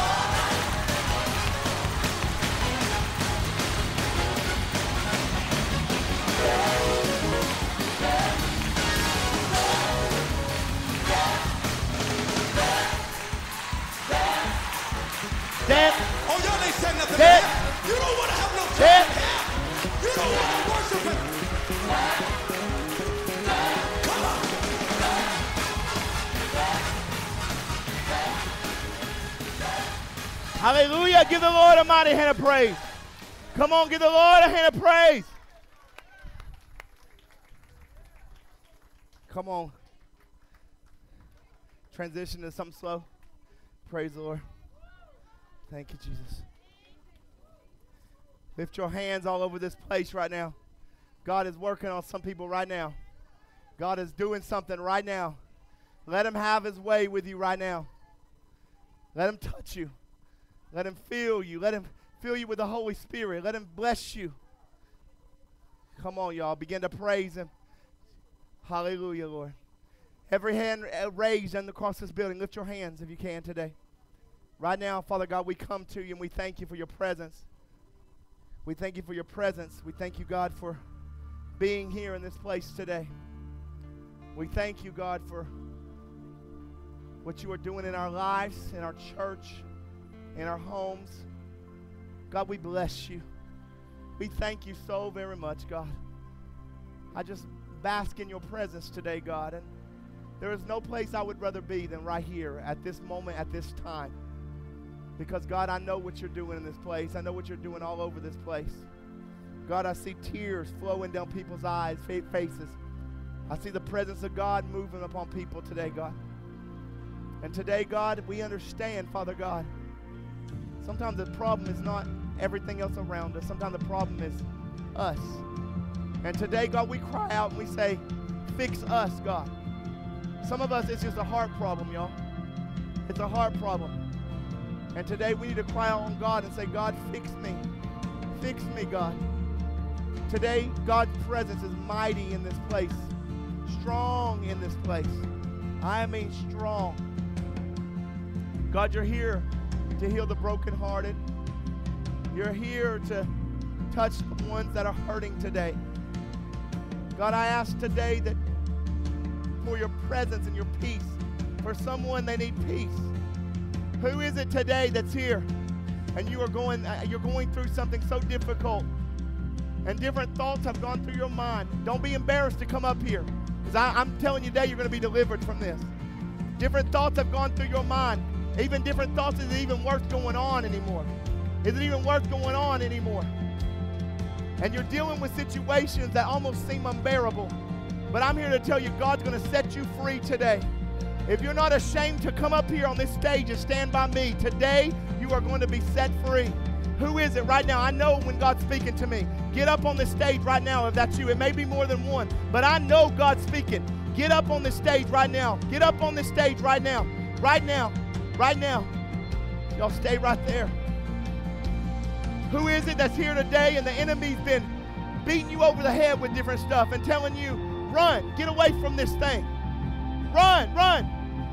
Speaker 1: Dance,
Speaker 2: Oh, y'all ain't said nothing.
Speaker 1: Dead.
Speaker 2: You don't want to have no
Speaker 1: Dead.
Speaker 2: church in hell. You don't want to worship him. Come on.
Speaker 1: hallelujah. Give the Lord a mighty hand of praise. Come on, give the Lord a hand of praise. Come on. Transition to something slow. Praise the Lord. Thank you, Jesus. Lift your hands all over this place right now. God is working on some people right now. God is doing something right now. Let him have his way with you right now. Let him touch you. Let him feel you. Let him fill you with the Holy Spirit. Let him bless you. Come on, y'all. Begin to praise him. Hallelujah, Lord. Every hand raised and across this building. Lift your hands if you can today. Right now, Father God, we come to you and we thank you for your presence. We thank you for your presence. We thank you, God, for being here in this place today. We thank you, God, for what you are doing in our lives, in our church, in our homes. God, we bless you. We thank you so very much, God. I just bask in your presence today, God. And there is no place I would rather be than right here at this moment, at this time. Because, God, I know what you're doing in this place. I know what you're doing all over this place. God, I see tears flowing down people's eyes, faces. I see the presence of God moving upon people today, God. And today, God, we understand, Father God, sometimes the problem is not everything else around us. Sometimes the problem is us. And today, God, we cry out and we say, fix us, God. Some of us, it's just a heart problem, y'all. It's a heart problem. And today we need to cry out on God and say, God, fix me. Fix me, God. Today, God's presence is mighty in this place. Strong in this place. I mean strong. God, you're here to heal the brokenhearted. You're here to touch the ones that are hurting today. God, I ask today that for your presence and your peace. For someone, they need peace. Who is it today that's here and you're going through something so difficult and different thoughts have gone through your mind? Don't be embarrassed to come up here, because I'm telling you today you're going to be delivered from this. Different thoughts have gone through your mind. Even different thoughts, is it even worth going on anymore? Is it even worth going on anymore? And you're dealing with situations that almost seem unbearable. But I'm here to tell you, God's going to set you free today. If you're not ashamed to come up here on this stage and stand by me, today you are going to be set free. Who is it right now? I know when God's speaking to me. Get up on the stage right now if that's you. It may be more than one, but I know God's speaking. Get up on the stage right now. Get up on the stage right now. Right now. Right now. Y'all stay right there. Who is it that's here today and the enemy's been beating you over the head with different stuff and telling you, run, get away from this thing. Run, run.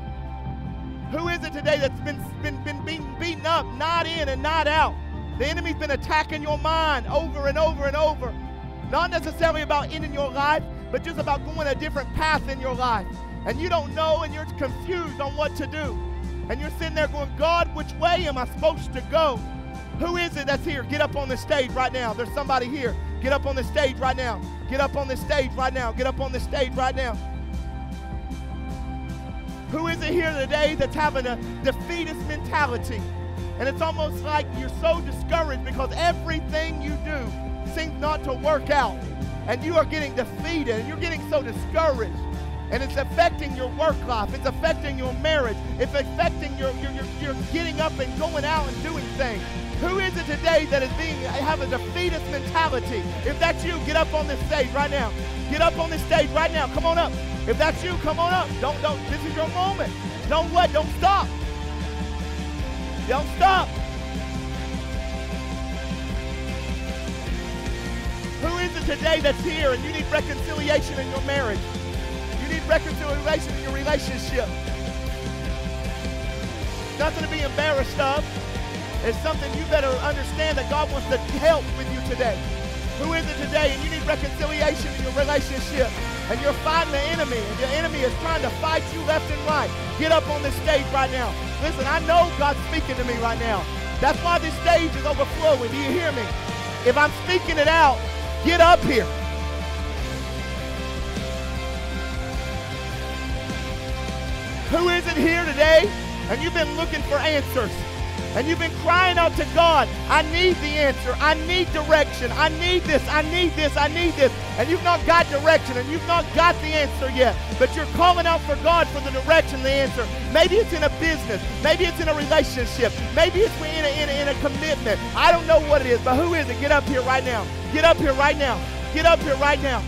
Speaker 1: Who is it today that's been beaten up, not in and not out? The enemy's been attacking your mind over and over and over. Not necessarily about ending your life, but just about going a different path in your life. And you don't know and you're confused on what to do. And you're sitting there going, God, which way am I supposed to go? Who is it that's here? Get up on the stage right now. There's somebody here. Get up on the stage right now. Get up on the stage right now. Get up on the stage right now. Who is it here today that's having a defeatist mentality? And it's almost like you're so discouraged because everything you do seems not to work out. And you are getting defeated, and you're getting so discouraged. And it's affecting your work life. It's affecting your marriage. It's affecting your getting up and going out and doing things. Who is it today that is have a defeatist mentality? If that's you, get up on this stage right now. Get up on this stage right now. Come on up. If that's you, come on up. Don't. This is your moment. Don't what? Don't stop. Don't stop. Who is it today that's here and you need reconciliation in your marriage? You need reconciliation in your relationship. Nothing to be embarrassed of. It's something you better understand that God wants to help with you today. Who is it today and you need reconciliation in your relationship and you're fighting the enemy and the enemy is trying to fight you left and right? Get up on this stage right now. Listen, I know God's speaking to me right now. That's why this stage is overflowing. Do you hear me? If I'm speaking it out, get up here. Who is it here today and you've been looking for answers? And you've been crying out to God, I need the answer. I need direction. I need this. I need this. I need this. And you've not got direction and you've not got the answer yet. But you're calling out for God for the direction, the answer. Maybe it's in a business. Maybe it's in a relationship. Maybe it's in a commitment. I don't know what it is, but who is it? Get up here right now. Get up here right now. Get up here right now.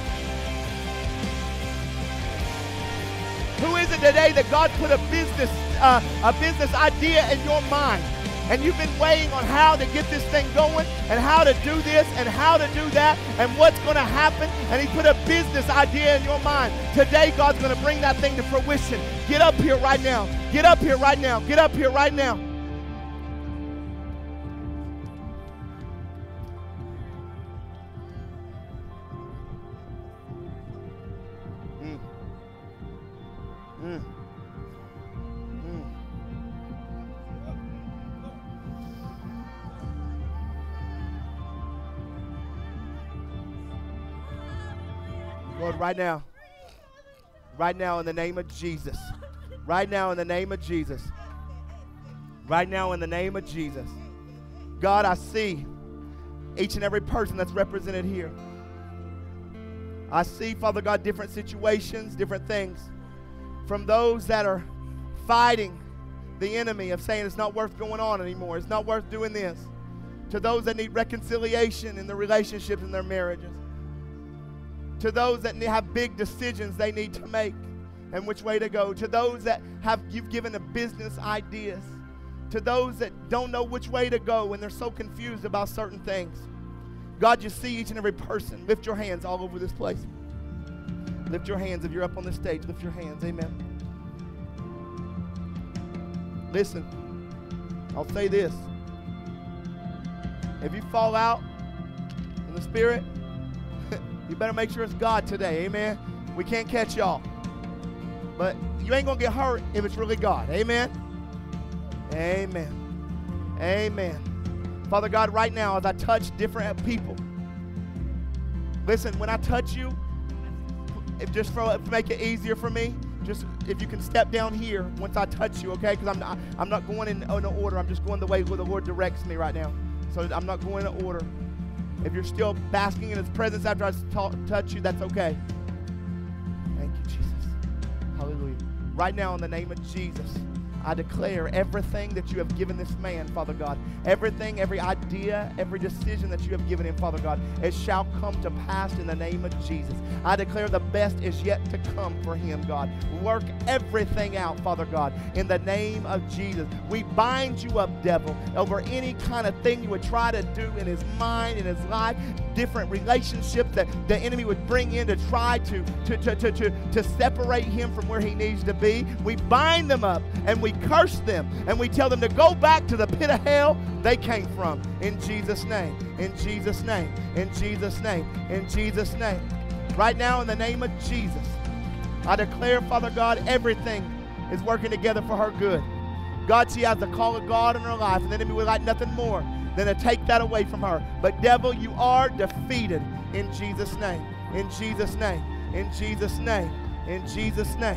Speaker 1: Who is it today that God put a business idea in your mind? And you've been weighing on how to get this thing going and how to do this and how to do that and what's going to happen. And He put a business idea in your mind. Today, God's going to bring that thing to fruition. Get up here right now. Get up here right now. Get up here right now. Lord, right now in the name of Jesus, right now in the name of Jesus, right now in the name of Jesus, God, I see each and every person that's represented here. I see, Father God, different situations, different things, from those that are fighting the enemy of saying it's not worth going on anymore, it's not worth doing this, to those that need reconciliation in their relationships and their marriages, to those that have big decisions they need to make and which way to go, to those that you've given a business ideas, to those that don't know which way to go and they're so confused about certain things. God, you see each and every person. Lift your hands all over this place. Lift your hands. If you're up on the stage, lift your hands. Amen. Listen, I'll say this. If you fall out in the Spirit, you better make sure it's God today. Amen. We can't catch y'all. But you ain't going to get hurt if it's really God. Amen. Amen. Amen. Father God, right now as I touch different people, listen, when I touch you, to make it easier for me, just if you can step down here once I touch you, okay? Because I'm not going in order. I'm just going the way where the Lord directs me right now. So I'm not going in order. If you're still basking in His presence after I touch you, that's okay. Thank you, Jesus. Hallelujah. Right now, in the name of Jesus, I declare everything that you have given this man, Father God, everything, every idea, every decision that you have given him, Father God, it shall come to pass in the name of Jesus. I declare the best is yet to come for him, God. Work everything out, Father God, in the name of Jesus. We bind you up, devil, over any kind of thing you would try to do in his mind, in his life, different relationships that the enemy would bring in to try to separate him from where he needs to be. We bind them up and we curse them and we tell them to go back to the pit of hell they came from. In Jesus' name, in Jesus' name, in Jesus' name, in Jesus' name. Right now, in the name of Jesus, I declare, Father God, everything is working together for her good. God, she has the call of God in her life, and the enemy would like nothing more than to take that away from her. But devil, you are defeated in Jesus' name, in Jesus' name, in Jesus' name, in Jesus' name.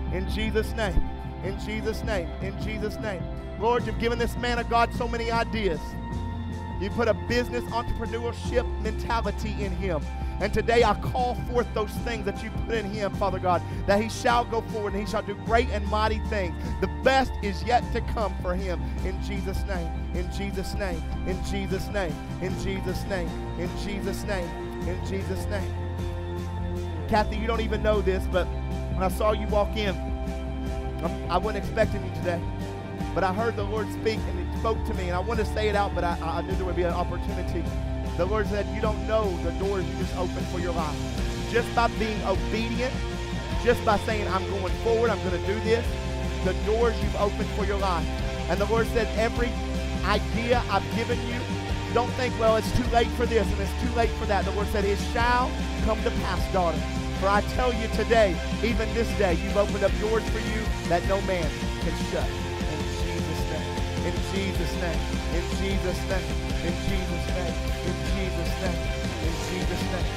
Speaker 1: In Jesus' name. In Jesus' name. In Jesus' name. Lord, you've given this man of God so many ideas. You put a business entrepreneurship mentality in him. And today I call forth those things that you put in him, Father God, that he shall go forward and he shall do great and mighty things. The best is yet to come for him. In Jesus' name. In Jesus' name. In Jesus' name. In Jesus' name. In Jesus' name. In Jesus' name. Kathy, you don't even know this, but when I saw you walk in, I wasn't expecting you today. But I heard the Lord speak, and He spoke to me, and I wanted to say it out, but I knew there would be an opportunity. The Lord said, you don't know the doors you just opened for your life. Just by being obedient, just by saying, I'm going forward, I'm going to do this, the doors you've opened for your life. And the Lord said, every idea I've given you, don't think, well, it's too late for this, and it's too late for that. The Lord said, it shall come to pass, daughter. For I tell you today, even this day, you've opened up doors for you that no man can shut. In Jesus' name, in Jesus' name, in Jesus' name, in Jesus' name, in Jesus' name.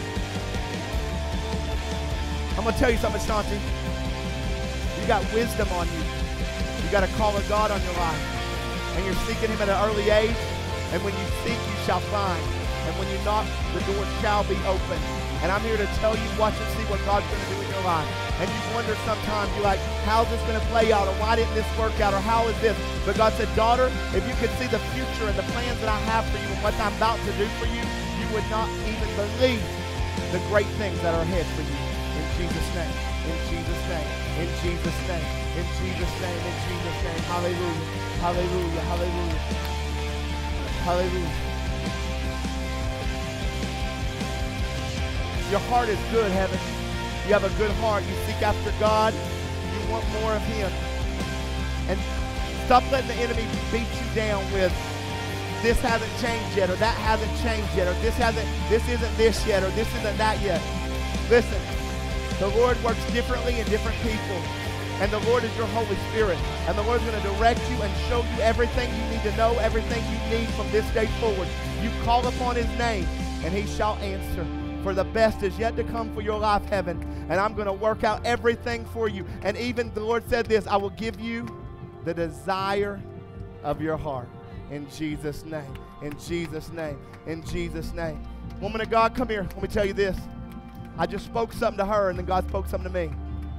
Speaker 1: I'm going to tell you something, Shanti. You got wisdom on you. You got a call of God on your life. And you're seeking Him at an early age. And when you seek, you shall find. And when you knock, the door shall be open. And I'm here to tell you, watch and see what God's going to do in your life. And you wonder sometimes, you're like, how's this going to play out? Or why didn't this work out? Or how is this? But God said, daughter, if you could see the future and the plans that I have for you and what I'm about to do for you, you would not even believe the great things that are ahead for you. In Jesus' name. In Jesus' name. In Jesus' name. In Jesus' name. In Jesus' name. Hallelujah. Hallelujah. Hallelujah. Hallelujah. Your heart is good, heaven. You have a good heart. You seek after God. You want more of Him. And stop letting the enemy beat you down with this hasn't changed yet, or that hasn't changed yet, or this isn't this yet, or this isn't that yet. Listen, the Lord works differently in different people. And the Lord is your Holy Spirit. And the Lord's going to direct you and show you everything you need to know, everything you need from this day forward. You call upon His name, and He shall answer. For the best is yet to come for your life, heaven. And I'm going to work out everything for you. And even the Lord said this, I will give you the desire of your heart. In Jesus' name. In Jesus' name. In Jesus' name. Woman of God, come here. Let me tell you this. I just spoke something to her, and then God spoke something to me.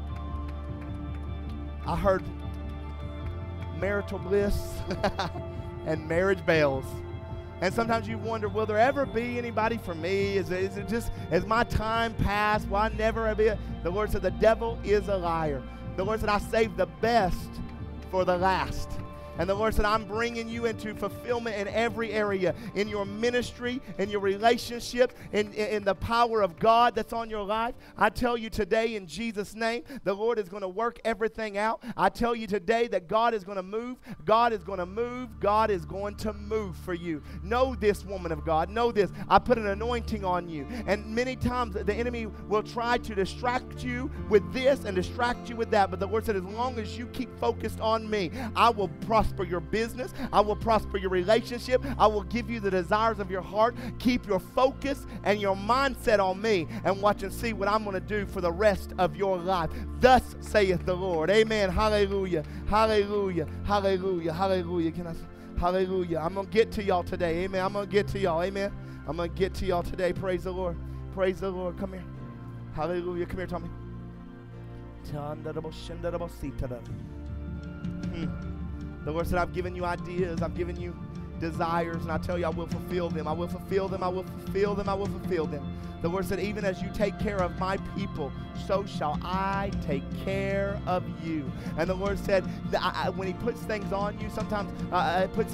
Speaker 1: I heard marital bliss and marriage bells. And sometimes you wonder, will there ever be anybody for me? Is it just, as my time passed, will I never be? The Lord said, the devil is a liar. The Lord said, I saved the best for the last. And the Lord said, I'm bringing you into fulfillment in every area, in your ministry, in your relationship, in the power of God that's on your life. I tell you today in Jesus' name, the Lord is going to work everything out. I tell you today that God is going to move. God is going to move. God is going to move for you. Know this, woman of God. Know this. I put an anointing on you. And many times the enemy will try to distract you with this and distract you with that. But the Lord said, as long as you keep focused on me, I will prosper your business. I will prosper your relationship. I will give you the desires of your heart. Keep your focus and your mindset on me, and watch and see what I'm going to do for the rest of your life. Thus saith the Lord. Amen. Hallelujah. Hallelujah. Hallelujah. Hallelujah. Hallelujah. I'm going to get to y'all today. Amen. I'm going to get to y'all. Amen. I'm going to get to y'all today. Praise the Lord. Praise the Lord. Come here. Hallelujah. Come here, Tommy. The Lord said, I've given you ideas. I've given you desires, and I tell you, I will fulfill them. I will fulfill them. I will fulfill them. I will fulfill them. The Lord said, even as you take care of my people, so shall I take care of you. And the Lord said, when He puts things on you, sometimes it puts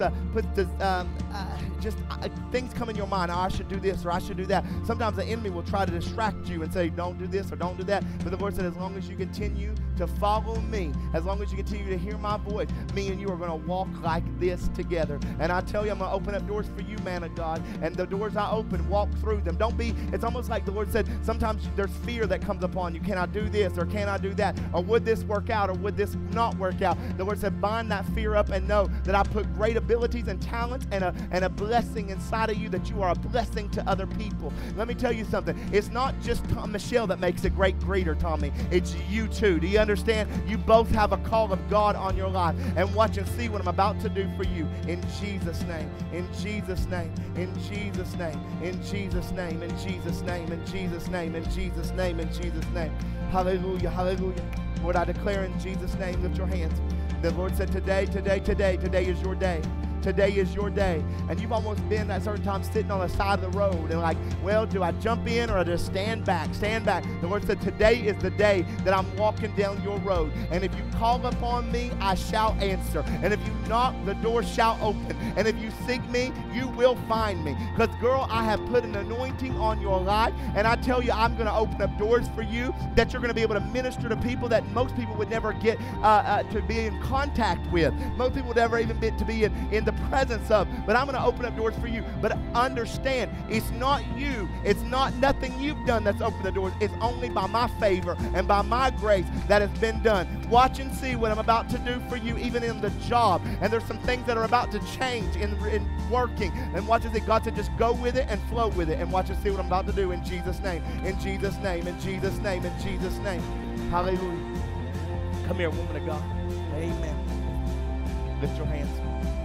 Speaker 1: things come in your mind. Oh, I should do this or I should do that. Sometimes the enemy will try to distract you and say, don't do this or don't do that. But the Lord said, as long as you continue to follow me, as long as you continue to hear my voice, me and you are going to walk like this together. And I tell you, I'm going to open up doors for you, man of God. And the doors I open, walk through them. It's almost almost like the Lord said, sometimes there's fear that comes upon you. Can I do this or can I do that? Or would this work out or would this not work out? The Lord said, bind that fear up and know that I put great abilities and talents and a blessing inside of you, that you are a blessing to other people. Let me tell you something. It's not just Michelle that makes a great greeter, Tommy. It's you too. Do you understand? You both have a call of God on your life. And watch and see what I'm about to do for you. In Jesus' name. In Jesus' name. In Jesus' name. In Jesus' name. In Jesus' name. In Jesus' name. In Jesus' name. In Jesus' name. Hallelujah. Hallelujah. Lord, I declare in Jesus' name, lift your hands. The Lord said, today is your day. Today is your day. And you've almost been at certain times sitting on the side of the road and like, well, do I jump in or just stand back? Stand back. The Lord said, today is the day that I'm walking down your road. And if you call upon me, I shall answer. And if you knock, the door shall open. And if you seek me, you will find me. Because, girl, I have put an anointing on your life. And I tell you, I'm going to open up doors for you that you're going to be able to minister to people that most people would never get to be in contact with. Most people would never even get to be in the presence of. But I'm going to open up doors for you. But understand, it's not you. It's not nothing you've done that's opened the doors. It's only by my favor and by my grace that has been done. Watch and see what I'm about to do for you, even in the job. And there's some things that are about to change in working. And watch and see. God said, just go with it and flow with it. And watch and see what I'm about to do in Jesus' name. In Jesus' name. In Jesus' name. In Jesus' name. Hallelujah. Come here, woman of God. Amen. Lift your hands.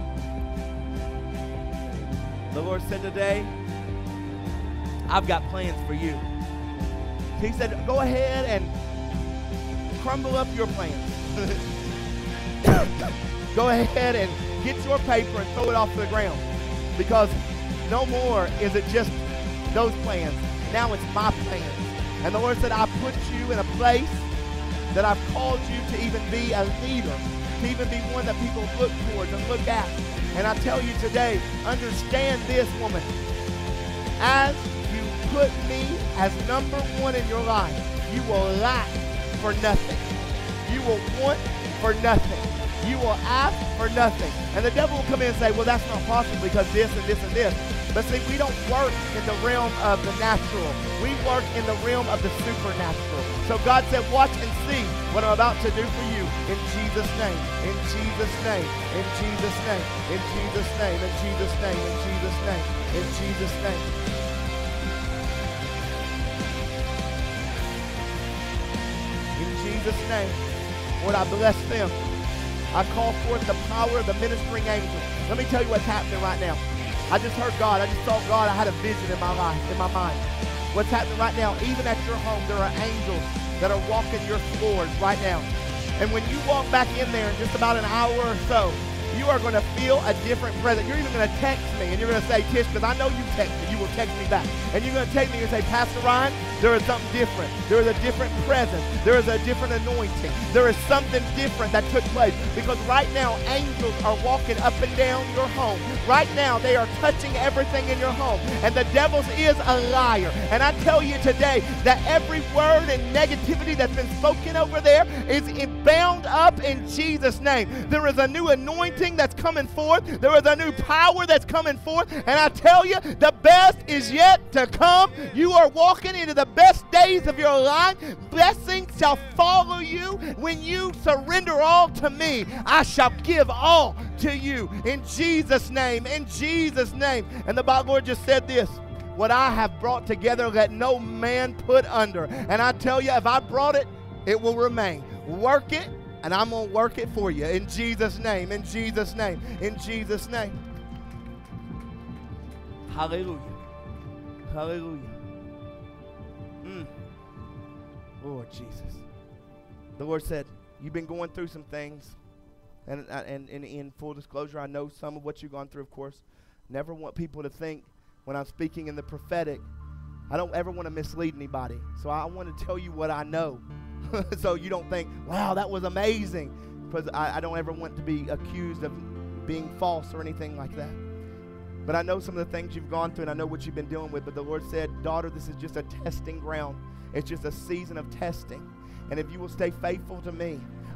Speaker 1: The Lord said today, I've got plans for you. He said, go ahead and crumble up your plans. Go ahead and get your paper and throw it off to the ground. Because no more is it just those plans. Now it's my plans. And the Lord said, I put you in a place that I've called you to even be a leader, to even be one that people look towards and look at. And I tell you today, understand this, woman. As you put me as number one in your life, you will lack for nothing. You will want for nothing. You will ask for nothing. And the devil will come in and say, well, that's not possible because this and this and this. But see, we don't work in the realm of the natural. We work in the realm of the supernatural. So God said, watch and see what I'm about to do for you in Jesus' name, in Jesus' name, in Jesus' name, in Jesus' name, in Jesus' name, in Jesus' name, in Jesus' name. In Jesus' name, Lord, I bless them. I call forth the power of the ministering angels. Let me tell you what's happening right now. I just heard God. I just saw God. I had a vision in my life, in my mind. What's happening right now, even at your home, there are angels that are walking your floors right now. And when you walk back in there in just about an hour or so, you are going to feel a different presence. You're even going to text me, and you're going to say, Tish, because I know you text me. You will text me back. And you're going to text me and say, Pastor Ryan, there is something different. There is a different presence. There is a different anointing. There is something different that took place. Because right now, angels are walking up and down your home. Right now, they are touching everything in your home. And the devil is a liar. And I tell you today that every word and negativity that's been spoken over there is bound up in Jesus' name. There is a new anointing that's coming forth. There is a new power that's coming forth. And I tell you, the best is yet to come. You are walking into the best days of your life. Blessings shall follow you when you surrender all to me. I shall give all to you in Jesus' name, in Jesus' name. And the Bible Lord just said this, what I have brought together, let no man put under. And I tell you, if I brought it, it will remain. Work it, and I'm going to work it for you in Jesus' name, in Jesus' name, in Jesus' name. Hallelujah. Hallelujah. Lord Jesus. The Lord said, you've been going through some things. And in full disclosure, I know some of what you've gone through, of course. Never want people to think when I'm speaking in the prophetic, I don't ever want to mislead anybody. So I want to tell you what I know. So you don't think, wow, that was amazing. Because I don't ever want to be accused of being false or anything like that. But I know some of the things you've gone through, and I know what you've been dealing with. But the Lord said, daughter, this is just a testing ground. It's just a season of testing. And if you will stay faithful to me,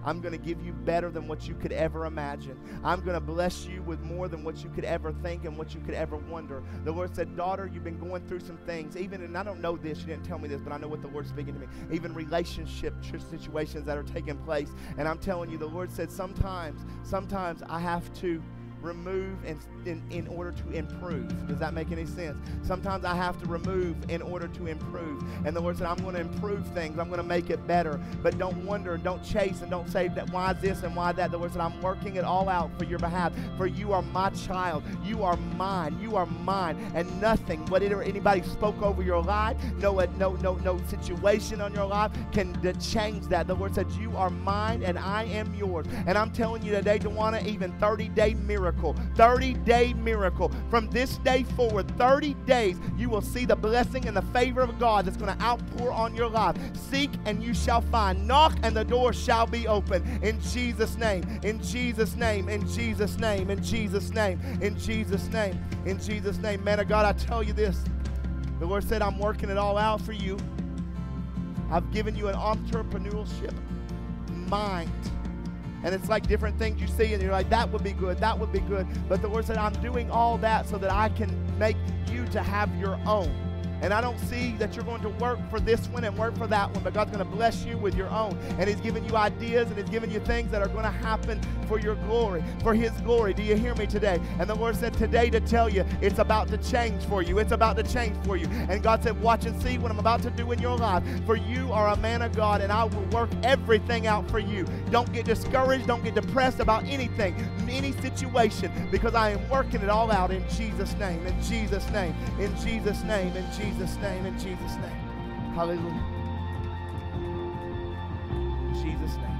Speaker 1: I'm going to give you better than what you could ever imagine. I'm going to bless you with more than what you could ever think and what you could ever wonder. The Lord said, daughter, you've been going through some things. Even, and I don't know this, you didn't tell me this, but I know what the Lord's speaking to me. Even relationship situations that are taking place. And I'm telling you, the Lord said, sometimes I have to remove in order to improve. Does that make any sense? Sometimes I have to remove in order to improve. And the Lord said, I'm going to improve things. I'm going to make it better. But don't wonder, don't chase, and don't say that why this and why that. The Lord said, I'm working it all out for your behalf. For you are my child. You are mine. You are mine. And nothing, whatever anybody spoke over your life, no situation on your life can change that. The Lord said, you are mine and I am yours. And I'm telling you today, Dewana, even 30-day miracle. 30-day miracle. From this day forward, 30 days, you will see the blessing and the favor of God that's going to outpour on your life. Seek and you shall find. Knock and the door shall be open. In Jesus' name. In Jesus' name. In Jesus' name. In Jesus' name. In Jesus' name. In Jesus' name. Man of God, I tell you this. The Lord said, I'm working it all out for you. I've given you an entrepreneurship mind. And it's like different things you see, and you're like, that would be good, that would be good. But the Lord said, I'm doing all that so that I can make you to have your own. And I don't see that you're going to work for this one and work for that one, but God's going to bless you with your own. And He's giving you ideas, and He's giving you things that are going to happen for your glory, for His glory. Do you hear me today? And the Lord said today to tell you, it's about to change for you. It's about to change for you. And God said, watch and see what I'm about to do in your life. For you are a man of God, and I will work everything out for you. Don't get discouraged. Don't get depressed about anything, any situation, because I am working it all out in Jesus' name, in Jesus' name, in Jesus' name, in Jesus' name, in Jesus' name. Hallelujah. In Jesus' name.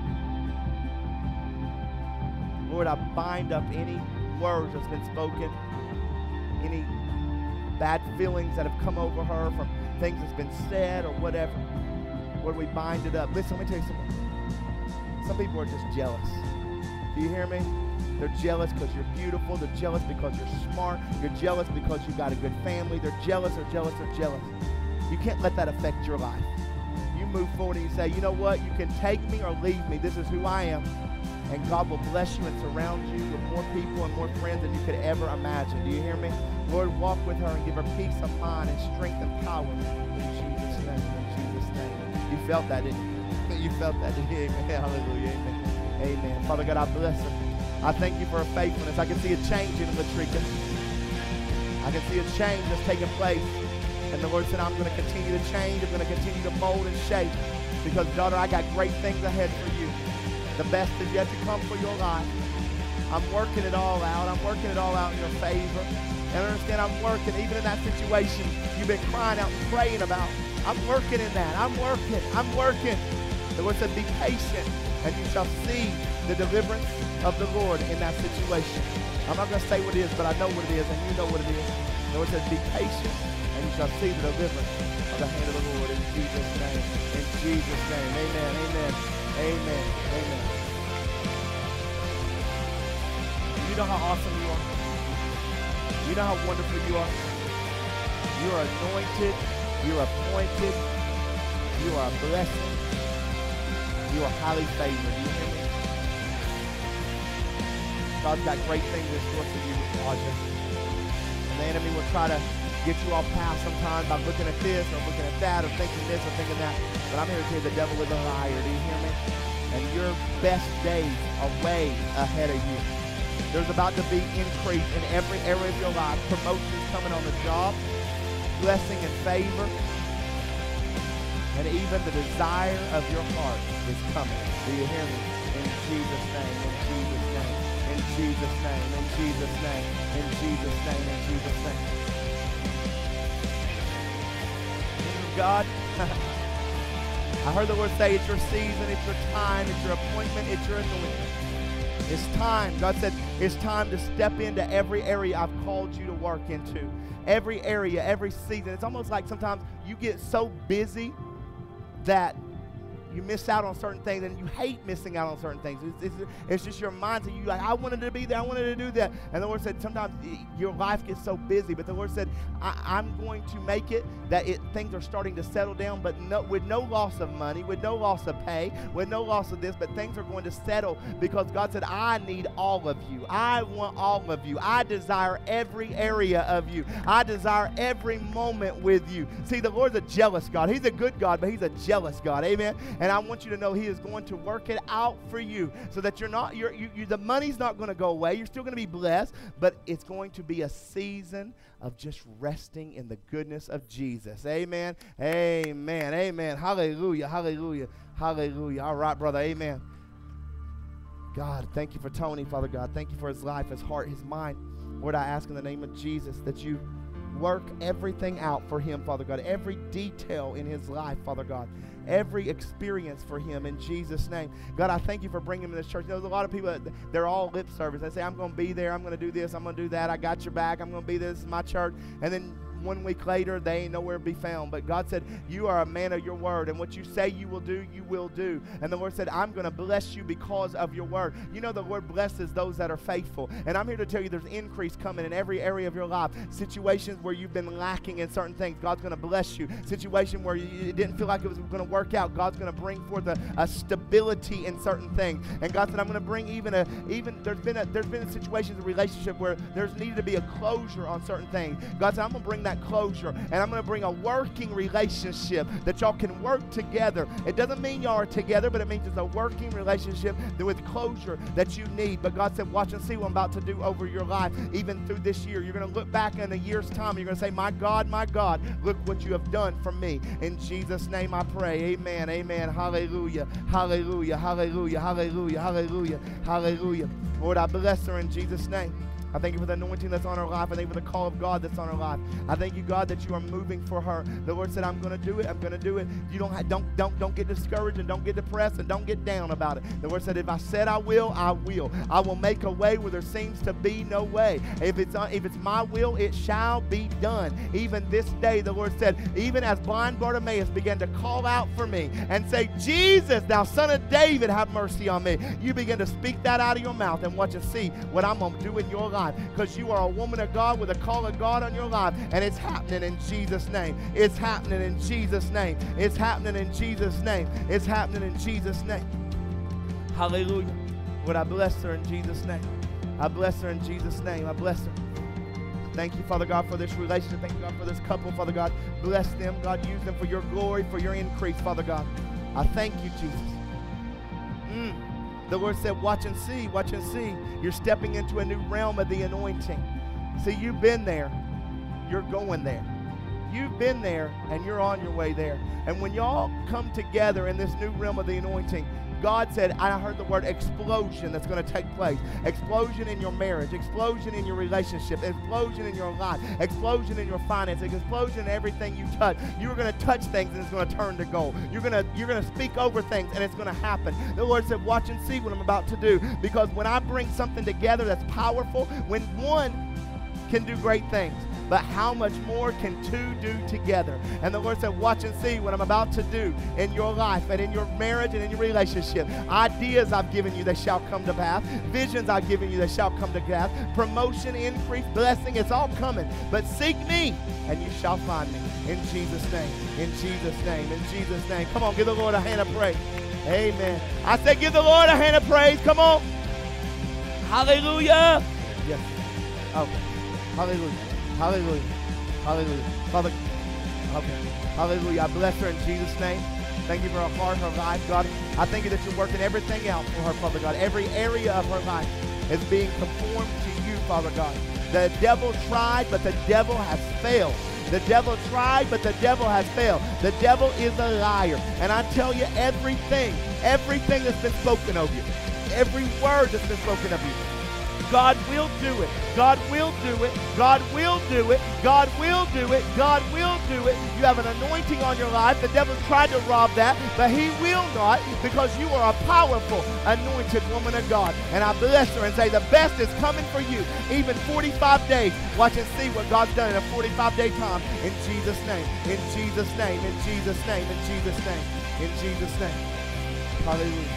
Speaker 1: Lord, I bind up any words that's been spoken, any bad feelings that have come over her from things that's been said or whatever. Lord, we bind it up. Listen, let me tell you something. Some people are just jealous. Do you hear me? They're jealous because you're beautiful. They're jealous because you're smart. You're jealous because you've got a good family. They're jealous, they're jealous, they're jealous. You can't let that affect your life. You move forward and you say, you know what? You can take me or leave me. This is who I am. And God will bless you and surround you with more people and more friends than you could ever imagine. Do you hear me? Lord, walk with her and give her peace of mind and strength and power. In Jesus' name, in Jesus' name. You felt that, didn't you? You felt that, didn't you? Amen. Hallelujah. Amen. Amen. Father God, I bless her. I thank you for her faithfulness. I can see a change in Latrika. I can see a change that's taking place. And the Lord said, I'm going to continue to change. I'm going to continue to mold and shape. Because, daughter, I got great things ahead for you. The best is yet to come for your life. I'm working it all out. I'm working it all out in your favor. And understand, I'm working, even in that situation you've been crying out and praying about. I'm working in that. I'm working. I'm working. The Lord said, be patient, and you shall see the deliverance of the Lord in that situation. I'm not going to say what it is, but I know what it is, and you know what it is. The Lord says, be patient, and you shall see the deliverance of the hand of the Lord in Jesus' name. In Jesus' name. Amen. Amen. Amen. Amen. You know how awesome you are. You know how wonderful you are. You are anointed. You are appointed. You are a blessing. You are highly favored. You hear me? God's got great things in store for you, Audra. And the enemy will try to get you off path sometimes by looking at this or looking at that or thinking this or thinking that. But I'm here to tell you the devil is a liar. Do you hear me? And your best days are way ahead of you. There's about to be increase in every area of your life. Promotions coming on the job. Blessing and favor. And even the desire of your heart is coming. Do you hear me? In Jesus' name, in Jesus' name, in Jesus' name, in Jesus' name, in Jesus' name, in Jesus' name. God, I heard the Lord say it's your season, it's your time, it's your appointment, it's your anointing. It's time. God said it's time to step into every area I've called you to work into. Every area, every season. It's almost like sometimes you get so busy that you miss out on certain things, and you hate missing out on certain things. It's just your mindset. You like, I wanted to be there, I wanted to do that. And the Lord said, sometimes your life gets so busy, but the Lord said, I'm going to make it that things are starting to settle down, but with no loss of money, with no loss of pay, with no loss of this, but things are going to settle because God said, I need all of you. I want all of you. I desire every area of you. I desire every moment with you. See, the Lord's a jealous God. He's a good God, but He's a jealous God. Amen. And I want you to know He is going to work it out for you so that the money's not going to go away. You're still going to be blessed, but it's going to be a season of just resting in the goodness of Jesus. Amen. Amen. Amen. Hallelujah. Hallelujah. Hallelujah. All right, brother. Amen. God, thank you for Tony, Father God. Thank you for his life, his heart, his mind. Lord, I ask in the name of Jesus that you work everything out for him, Father God. Every detail in his life, Father God. Every experience for him in Jesus' name. God, I thank you for bringing him to this church. There's a lot of people, they're all lip service. They say, I'm going to be there. I'm going to do this. I'm going to do that. I got your back. I'm going to be this. This is my church. And then 1 week later, they ain't nowhere to be found. But God said, you are a man of your word, and what you say you will do, you will do. And the Lord said, I'm going to bless you because of your word. You know, the Lord blesses those that are faithful. And I'm here to tell you there's increase coming in every area of your life. Situations where you've been lacking in certain things, God's going to bless you. Situation where it didn't feel like it was going to work out, God's going to bring forth a stability in certain things. And God said, I'm going to bring there's been situations in relationship where there's needed to be a closure on certain things. God said, I'm going to bring that closure, and I'm going to bring a working relationship that y'all can work together. It doesn't mean y'all are together, but it means it's a working relationship with closure that you need. But God said, watch and see what I'm about to do over your life, even through this year. You're going to look back in a year's time, you're going to say, my God, look what you have done for me. In Jesus' name I pray. Amen. Amen. Hallelujah. Hallelujah. Hallelujah. Hallelujah. Hallelujah. Hallelujah. Lord, I bless her in Jesus' name. I thank you for the anointing that's on her life. I thank you for the call of God that's on her life. I thank you, God, that you are moving for her. The Lord said, I'm going to do it. I'm going to do it. You don't get discouraged, and don't get depressed, and don't get down about it. The Lord said, if I said I will, I will. I will make a way where there seems to be no way. If it's my will, it shall be done. Even this day, the Lord said, even as blind Bartimaeus began to call out for me and say, Jesus, thou son of David, have mercy on me. You begin to speak that out of your mouth and watch and see what I'm going to do in your life. Because you are a woman of God with a call of God on your life, and it's happening in Jesus' name. It's happening in Jesus' name. It's happening in Jesus' name. It's happening in Jesus' name. Hallelujah. Lord, I bless her in Jesus' name. I bless her in Jesus' name. I bless her. Thank you, Father God, for this relationship. Thank you, God, for this couple, Father God. Bless them, God. Use them for your glory, for your increase, Father God. I thank you, Jesus. The Lord said, watch and see, watch and see. You're stepping into a new realm of the anointing. See, you've been there. You're going there. You've been there, and you're on your way there. And when y'all come together in this new realm of the anointing, God said, I heard the word explosion that's going to take place. Explosion in your marriage, explosion in your relationship, explosion in your life, explosion in your finances, explosion in everything you touch. You're going to touch things and it's going to turn to gold. You're going to speak over things and it's going to happen. The Lord said, watch and see what I'm about to do, because when I bring something together that's powerful, when one can do great things, but how much more can two do together? And the Lord said, watch and see what I'm about to do in your life and in your marriage and in your relationship. Ideas I've given you, they shall come to pass. Visions I've given you, they shall come to pass. Promotion, increase, blessing, it's all coming. But seek me, and you shall find me. In Jesus' name, in Jesus' name, in Jesus' name. Come on, give the Lord a hand of praise. Amen. I say give the Lord a hand of praise. Come on. Hallelujah. Yes. Okay. Hallelujah. Hallelujah. Hallelujah. Father, okay. Hallelujah. I bless her in Jesus' name. Thank you for her heart, her life, God. I thank you that you're working everything out for her, Father God. Every area of her life is being conformed to you, Father God. The devil tried, but the devil has failed. The devil tried, but the devil has failed. The devil is a liar. And I tell you, everything that's been spoken of you, every word that's been spoken of you, God will do it. God will do it. God will do it. God will do it. God will do it. You have an anointing on your life. The devil tried to rob that, but he will not, because you are a powerful, anointed woman of God. And I bless her and say the best is coming for you. Even 45 days. Watch and see what God's done in a 45-day time. In Jesus' name. In Jesus' name. In Jesus' name. In Jesus' name. In Jesus' name. Hallelujah.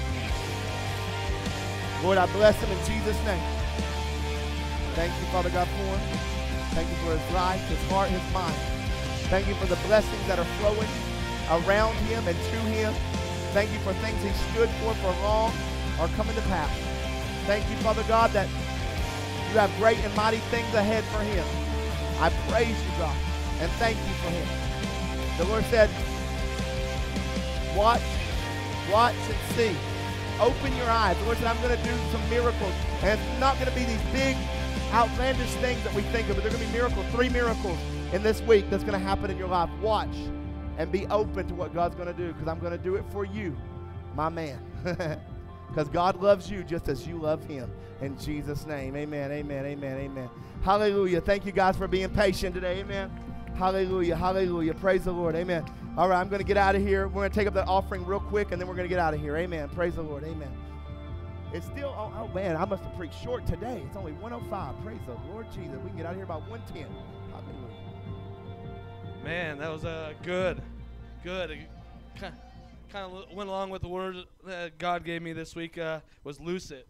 Speaker 1: Lord, I bless him in Jesus' name. Thank you, Father God, for him. Thank you for his life, his heart, his mind. Thank you for the blessings that are flowing around him and to him. Thank you for things he stood for long are coming to pass. Thank you, Father God, that you have great and mighty things ahead for him. I praise you, God, and thank you for him. The Lord said, watch and see. Open your eyes. The Lord said, I'm going to do some miracles. And it's not going to be these big, outlandish things that we think of, but they're going to be miracles, 3 miracles in this week that's going to happen in your life. Watch and be open to what God's going to do, because I'm going to do it for you, my man. Because God loves you just as you love him. In Jesus' name, amen, amen, amen, amen. Hallelujah. Thank you guys for being patient today, amen. Hallelujah, hallelujah. Praise the Lord, amen. All right, I'm going to get out of here. We're going to take up the offering real quick, and then we're going to get out of here, amen. Praise the Lord, amen. It's still, oh man, I must have preached short today. It's only 1:05. Praise the Lord Jesus. We can get out of here about 1:10. Hallelujah.
Speaker 3: Man, that was good. It kind of went along with the word that God gave me this week. Was loose it.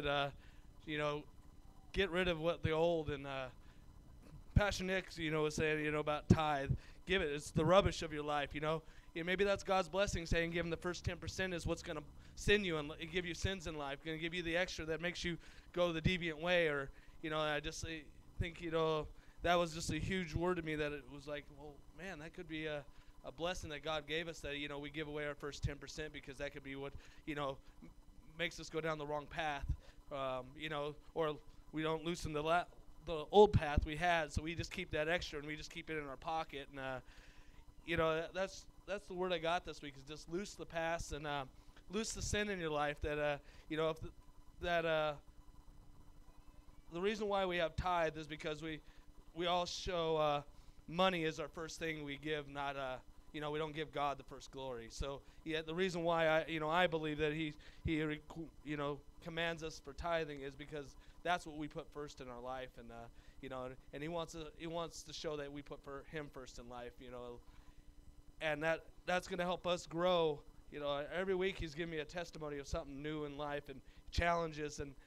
Speaker 3: Get rid of what the old, and Pastor Nick, was saying, about tithe. Give it. It's the rubbish of your life, Maybe that's God's blessing, saying give him the first 10% is what's going to sin you and give you sins in life, going to give you the extra that makes you go the deviant way. Or, I just think, that was just a huge word to me, that it was like, well, man, that could be a blessing that God gave us, that, we give away our first 10%, because that could be what, makes us go down the wrong path, or we don't loosen the old path we had, so we just keep that extra and we just keep it in our pocket. And, that's the word I got this week, is just loose the past and loose the sin in your life. That, the reason why we have tithe is because we all show money is our first thing we give, not we don't give God the first glory. So the reason why I believe that he commands us for tithing is because that's what we put first in our life, and and he wants to show that we put him first in life, and that's going to help us grow. Every week he's giving me a testimony of something new in life and challenges, and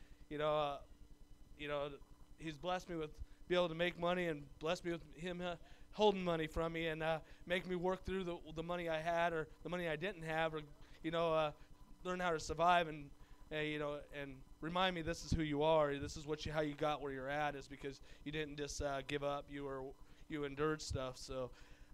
Speaker 3: he's blessed me with be able to make money, and blessed me with him holding money from me, and make me work through the money I had or the money I didn't have, or learn how to survive, and and remind me this is who you are. This is how you got where you're at, is because you didn't just give up. You endured stuff. So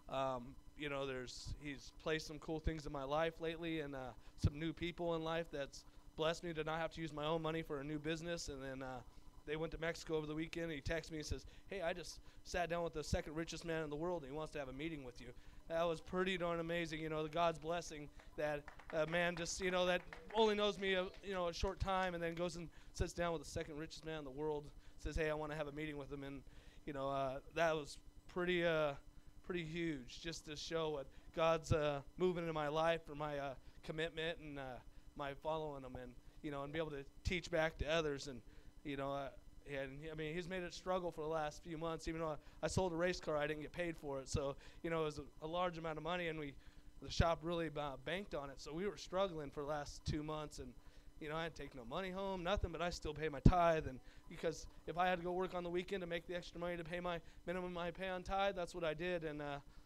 Speaker 3: he's placed some cool things in my life lately, and some new people in life that's blessed me to not have to use my own money for a new business. And then they went to Mexico over the weekend, and he texted me and says, hey, I just sat down with the second richest man in the world, and he wants to have a meeting with you. That was pretty darn amazing, the God's blessing, that man just, that only knows me a short time, and then goes and sits down with the second richest man in the world, says, hey, I want to have a meeting with him. And that was pretty huge, just to show what God's moving in my life, for my commitment, and my following him, and and be able to teach back to others. And he's made it struggle for the last few months. Even though I sold a race car, I didn't get paid for it. So it was a large amount of money, and the shop really banked on it. So we were struggling for the last 2 months, and I didn't take no money home, nothing, but I still pay my tithe. And because if I had to go work on the weekend to make the extra money to pay my minimum I pay on tithe, that's what I did. And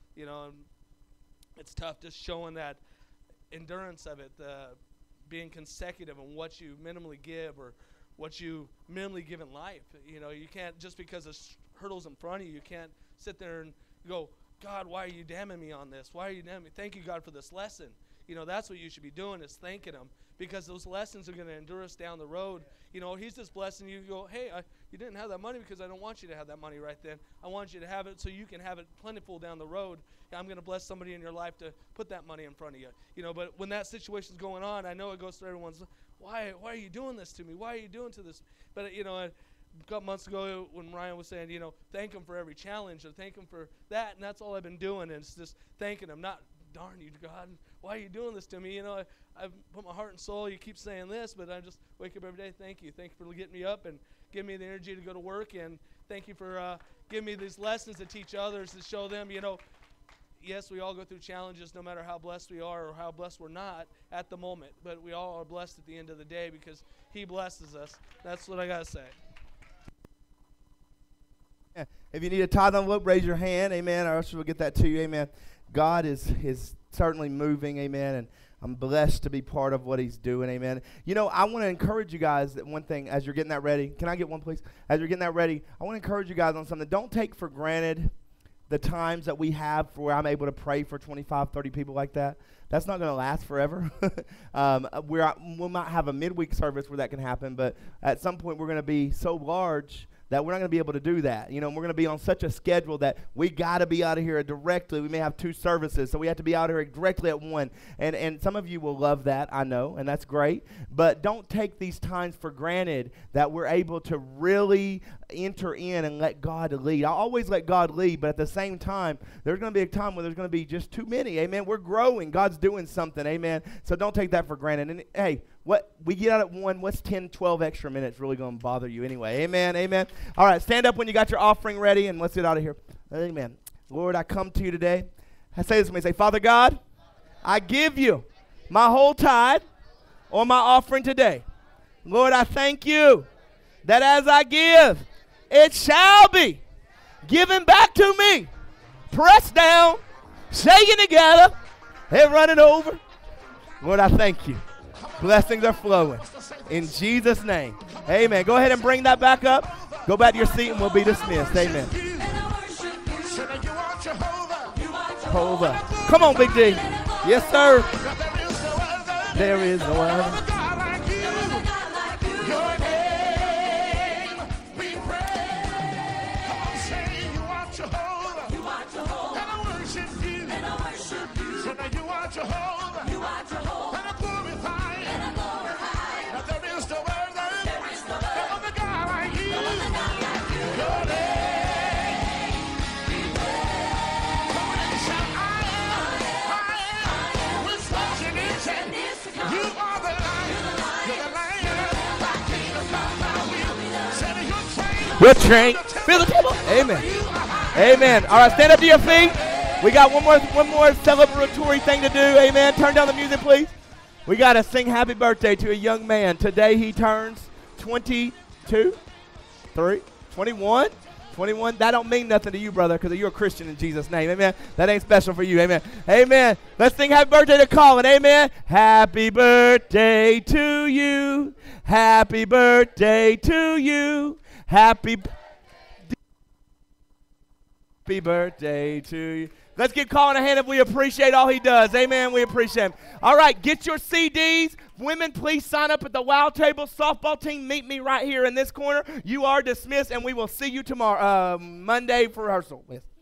Speaker 3: it's tough just showing that endurance of it, being consecutive on what you minimally give, or what you minimally give in life. You can't, just because there's hurdles in front of you, you can't sit there and go, God, why are you damning me on this? Why are you damning me? Thank you, God, for this lesson. That's what you should be doing, is thanking him, because those lessons are going to endure us down the road. He's just blessing you. You go, hey, you didn't have that money because I don't want you to have that money right then. I want you to have it so you can have it plentiful down the road. I'm going to bless somebody in your life to put that money in front of you. But when that situation's going on, I know it goes through everyone's, why are you doing this to me? Why are you doing to this? But, a couple months ago when Ryan was saying, thank him for every challenge, or thank him for that, and that's all I've been doing, and it's just thanking him, not, darn you, God, why are you doing this to me? I've put my heart and soul, you keep saying this, but I just wake up every day, thank you for getting me up and giving me the energy to go to work, and thank you for giving me these lessons to teach others, to show them, yes, we all go through challenges no matter how blessed we are or how blessed we're not at the moment. But we all are blessed at the end of the day because he blesses us. That's what I got to say.
Speaker 1: Yeah. If you need a tithe envelope, raise your hand. Amen. Or else we'll get that to you. Amen. God is certainly moving. Amen. And I'm blessed to be part of what he's doing. Amen. You know, I want to encourage you guys that one thing as you're getting that ready. Can I get one, please? As you're getting that ready, I want to encourage you guys on something. Don't take for granted the times that we have for where I'm able to pray for 25, 30 people like that. That's not going to last forever. We might have a midweek service where that can happen, but at some point we're going to be so large that we're not going to be able to do that. You know, we're going to be on such a schedule that we got to be out of here directly. We may have 2 services, so we have to be out here directly at 1. And some of you will love that, I know, and that's great. But don't take these times for granted that we're able to really enter in and let God lead. I always let God lead, but at the same time, there's going to be a time where there's going to be just too many. Amen. We're growing. God's doing something. Amen. So don't take that for granted. And hey, what we get out at 1, what's 10, 12 extra minutes really going to bother you anyway? Amen, amen. All right, stand up when you got your offering ready, and let's get out of here. Amen. Lord, I come to you today. I say this to me. Say, Father God, I give you my whole tithe or my offering today. Lord, I thank you that as I give, it shall be given back to me. Pressed down, shaken together, and running over. Lord, I thank you. Blessings are flowing. In Jesus' name. Amen. Go ahead and bring that back up. Go back to your seat and we'll be dismissed. Amen. Jehovah. Come on, Big D. Yes, sir. There is no other. We'll train. Feel the table. Amen. Amen. All right, stand up to your feet. We got one more celebratory thing to do. Amen. Turn down the music, please. We got to sing happy birthday to a young man. Today he turns 22, 3, 21. 21. That don't mean nothing to you, brother, because you're a Christian in Jesus' name. Amen. That ain't special for you. Amen. Amen. Let's sing happy birthday to Colin. Amen. Happy birthday to you. Happy birthday to you. Happy birthday to you. Let's give Colin a hand if we appreciate all he does. Amen. We appreciate him. All right. Get your CDs. Women, please sign up at the WOW table. Softball team, meet me right here in this corner. You are dismissed, and we will see you tomorrow, Monday for rehearsal.